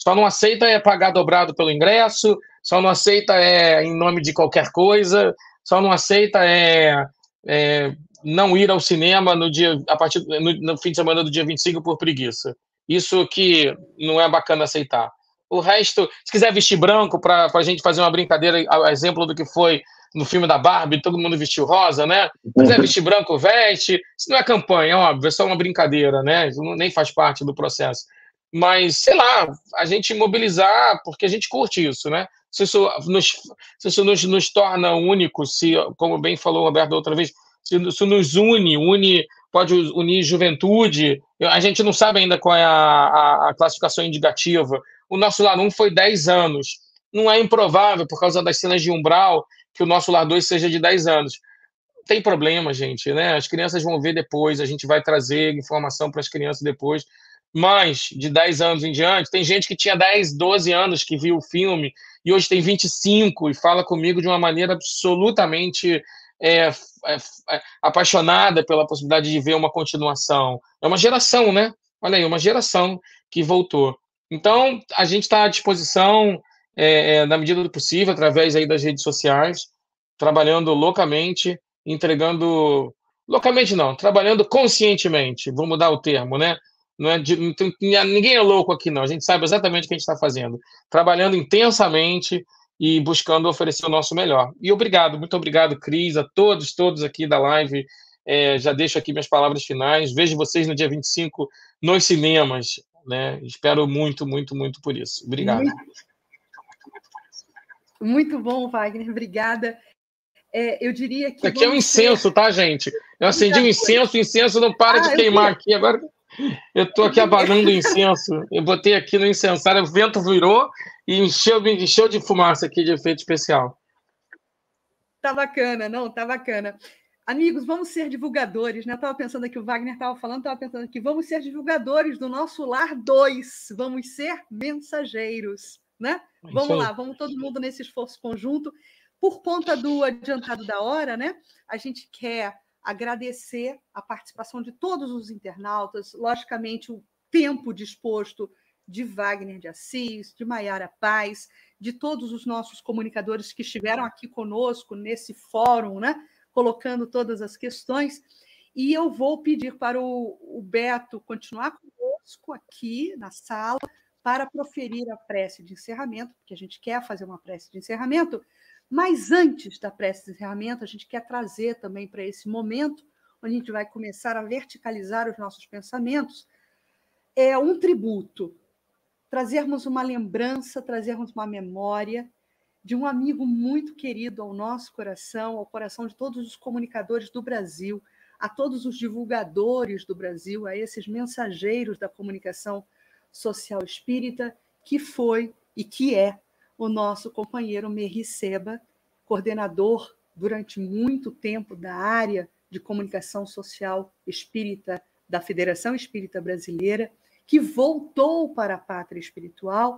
Só não aceita é pagar dobrado pelo ingresso, só não aceita é em nome de qualquer coisa, só não aceita é, é não ir ao cinema no dia a partir no, no fim de semana do dia vinte e cinco por preguiça. Isso que não é bacana aceitar. O resto, se quiser vestir branco para a gente fazer uma brincadeira, a exemplo do que foi no filme da Barbie, todo mundo vestiu rosa, né? Se quiser vestir branco, veste. Isso não é campanha, óbvio, é só uma brincadeira, né? Isso nem faz parte do processo. Mas, sei lá, a gente mobilizar, porque a gente curte isso, né? Se isso nos, se isso nos, nos torna únicos, se, como bem falou o Roberto outra vez, se isso nos une, une, pode unir juventude, a gente não sabe ainda qual é a, a, a classificação indicativa. O nosso Lar um foi dez anos. Não é improvável, por causa das cenas de umbral, que o nosso Lar dois seja de dez anos. Tem problema, gente, né? As crianças vão ver depois, a gente vai trazer informação para as crianças depois. Mas, de dez anos em diante, tem gente que tinha dez, doze anos que viu o filme e hoje tem vinte e cinco e fala comigo de uma maneira absolutamente é, é, é, apaixonada pela possibilidade de ver uma continuação. É uma geração, né? Olha aí, uma geração que voltou. Então, a gente está à disposição, é, é, na medida do possível, através aí das redes sociais, trabalhando loucamente, entregando... Loucamente não, trabalhando conscientemente, vou mudar o termo, né? Não é de, não tem, ninguém é louco aqui, não. A gente sabe exatamente o que a gente está fazendo. Trabalhando intensamente e buscando oferecer o nosso melhor. E obrigado, muito obrigado, Cris, a todos, todos aqui da live. É, já deixo aqui minhas palavras finais. Vejo vocês no dia vinte e cinco nos cinemas, né? Espero muito, muito, muito por isso. Obrigado. Muito, muito bom, Wagner. Obrigada. É, eu diria que... Isso aqui é um incenso, ter... tá, gente? Eu acendi um incenso, o incenso não para ah, de queimar aqui. Agora... Eu estou aqui abanando o incenso. Eu botei aqui no incensário, o vento virou e encheu, encheu de fumaça aqui de efeito especial. Tá bacana, não? Tá bacana. Amigos, vamos ser divulgadores, né? Estava pensando aqui, o Wagner estava falando, estava pensando aqui, vamos ser divulgadores do nosso Lar dois. Vamos ser mensageiros, né? É vamos lá, vamos todo mundo nesse esforço conjunto. Por conta do adiantado da hora, né? A gente quer agradecer a participação de todos os internautas, logicamente o tempo disposto de Wagner de Assis, de Maiara Paz, de todos os nossos comunicadores que estiveram aqui conosco nesse fórum, né, colocando todas as questões. E eu vou pedir para o, o Beto continuar conosco aqui na sala para proferir a prece de encerramento, porque a gente quer fazer uma prece de encerramento. Mas antes da prece de encerramento, a gente quer trazer também para esse momento, onde a gente vai começar a verticalizar os nossos pensamentos, é um tributo, trazermos uma lembrança, trazermos uma memória de um amigo muito querido ao nosso coração, ao coração de todos os comunicadores do Brasil, a todos os divulgadores do Brasil, a esses mensageiros da comunicação social espírita, que foi e que é o nosso companheiro Merri Seba, coordenador durante muito tempo da área de comunicação social espírita da Federação Espírita Brasileira, que voltou para a pátria espiritual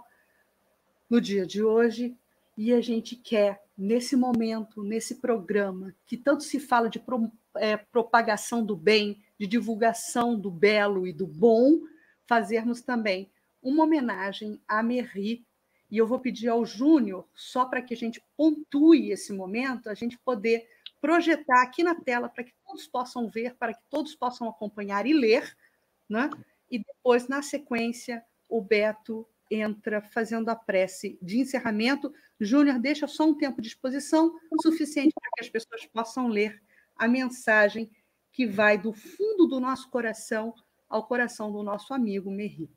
no dia de hoje, e a gente quer, nesse momento, nesse programa, que tanto se fala de pro, é, propagação do bem, de divulgação do belo e do bom, fazermos também uma homenagem a Merri. E eu vou pedir ao Júnior, só para que a gente pontue esse momento, a gente poder projetar aqui na tela para que todos possam ver, para que todos possam acompanhar e ler, né? E depois, na sequência, o Beto entra fazendo a prece de encerramento. Júnior, deixa só um tempo de exposição suficiente para que as pessoas possam ler a mensagem que vai do fundo do nosso coração ao coração do nosso amigo Merri.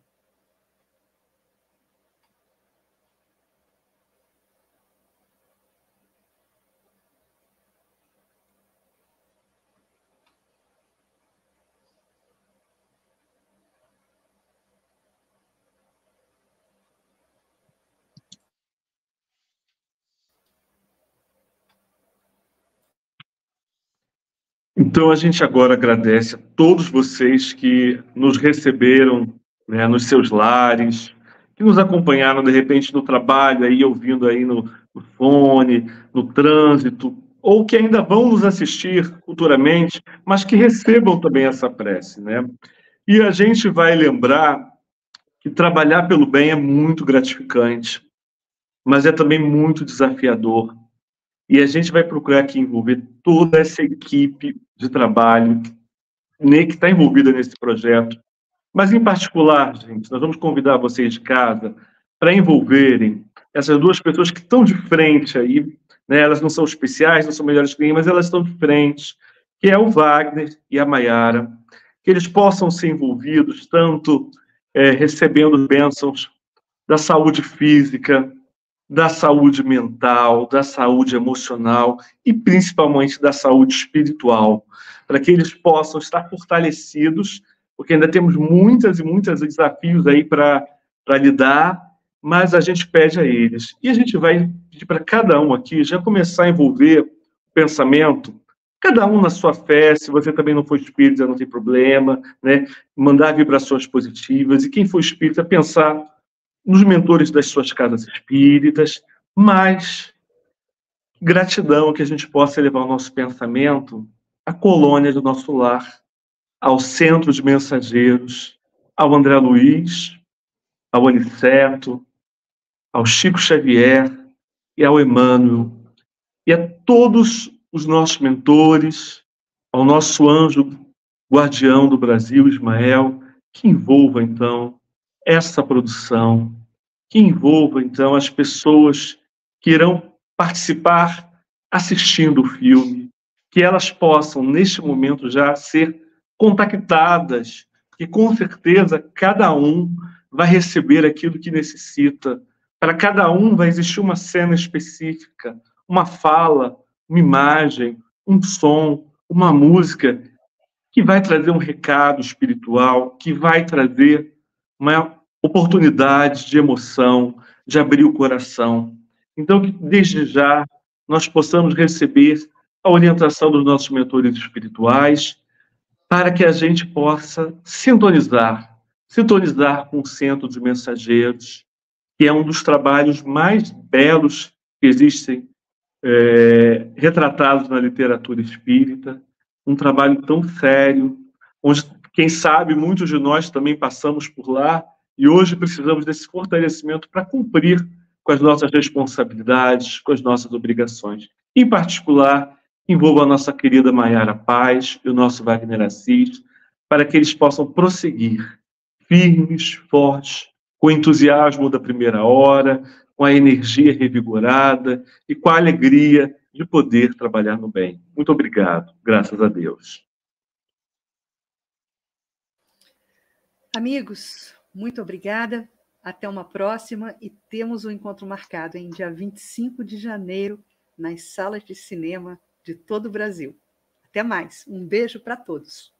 Então, a gente agora agradece a todos vocês que nos receberam, né, nos seus lares, que nos acompanharam, de repente, no trabalho, aí, ouvindo aí no, no fone, no trânsito, ou que ainda vão nos assistir futuramente, mas que recebam também essa prece, né? E a gente vai lembrar que trabalhar pelo bem é muito gratificante, mas é também muito desafiador. E a gente vai procurar aqui envolver toda essa equipe de trabalho que está envolvida nesse projeto. Mas, em particular, gente, nós vamos convidar vocês de casa para envolverem essas duas pessoas que estão de frente aí, né? Elas não são especiais, não são melhores que ninguém, mas elas estão de frente, que é o Wagner e a Maiara, que eles possam ser envolvidos tanto é, recebendo bênçãos da saúde física, da saúde mental, da saúde emocional e principalmente da saúde espiritual, para que eles possam estar fortalecidos, porque ainda temos muitas e muitos desafios aí para para lidar, mas a gente pede a eles. E a gente vai pedir para cada um aqui já começar a envolver o pensamento, cada um na sua fé, se você também não for espírita, não tem problema, né? Mandar vibrações positivas, e quem for espírita, pensar nos mentores das suas casas espíritas, mas gratidão que a gente possa levar o nosso pensamento à colônia do nosso lar, ao centro de mensageiros, ao André Luiz, ao Aniceto, ao Chico Xavier e ao Emmanuel, e a todos os nossos mentores, ao nosso anjo guardião do Brasil, Ismael, que envolva, então, essa produção, que envolva, então, as pessoas que irão participar assistindo o filme, que elas possam, neste momento, já ser contactadas, que, com certeza, cada um vai receber aquilo que necessita. Para cada um vai existir uma cena específica, uma fala, uma imagem, um som, uma música, que vai trazer um recado espiritual, que vai trazer uma oportunidade de emoção, de abrir o coração. Então, que desde já nós possamos receber a orientação dos nossos mentores espirituais, para que a gente possa sintonizar, sintonizar com o Centro de Mensageiros, que é um dos trabalhos mais belos que existem é, retratados na literatura espírita, um trabalho tão sério, onde, quem sabe, muitos de nós também passamos por lá, e hoje precisamos desse fortalecimento para cumprir com as nossas responsabilidades, com as nossas obrigações. Em particular, envolva a nossa querida Maiara Paz e o nosso Wagner Assis, para que eles possam prosseguir firmes, fortes, com o entusiasmo da primeira hora, com a energia revigorada e com a alegria de poder trabalhar no bem. Muito obrigado, graças a Deus. Amigos, muito obrigada. Até uma próxima, e temos um encontro marcado em dia vinte e cinco de janeiro, nas salas de cinema de todo o Brasil. Até mais. Um beijo para todos.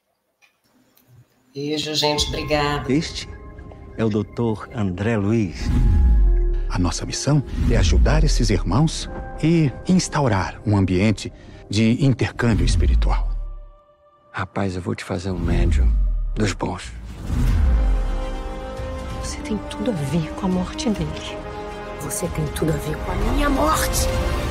Beijo, gente. Obrigada. Este é o doutor André Luiz. A nossa missão é ajudar esses irmãos e instaurar um ambiente de intercâmbio espiritual. Rapaz, eu vou te fazer um médium dos bons. Você tem tudo a ver com a morte dele. Você tem tudo a ver com a minha morte.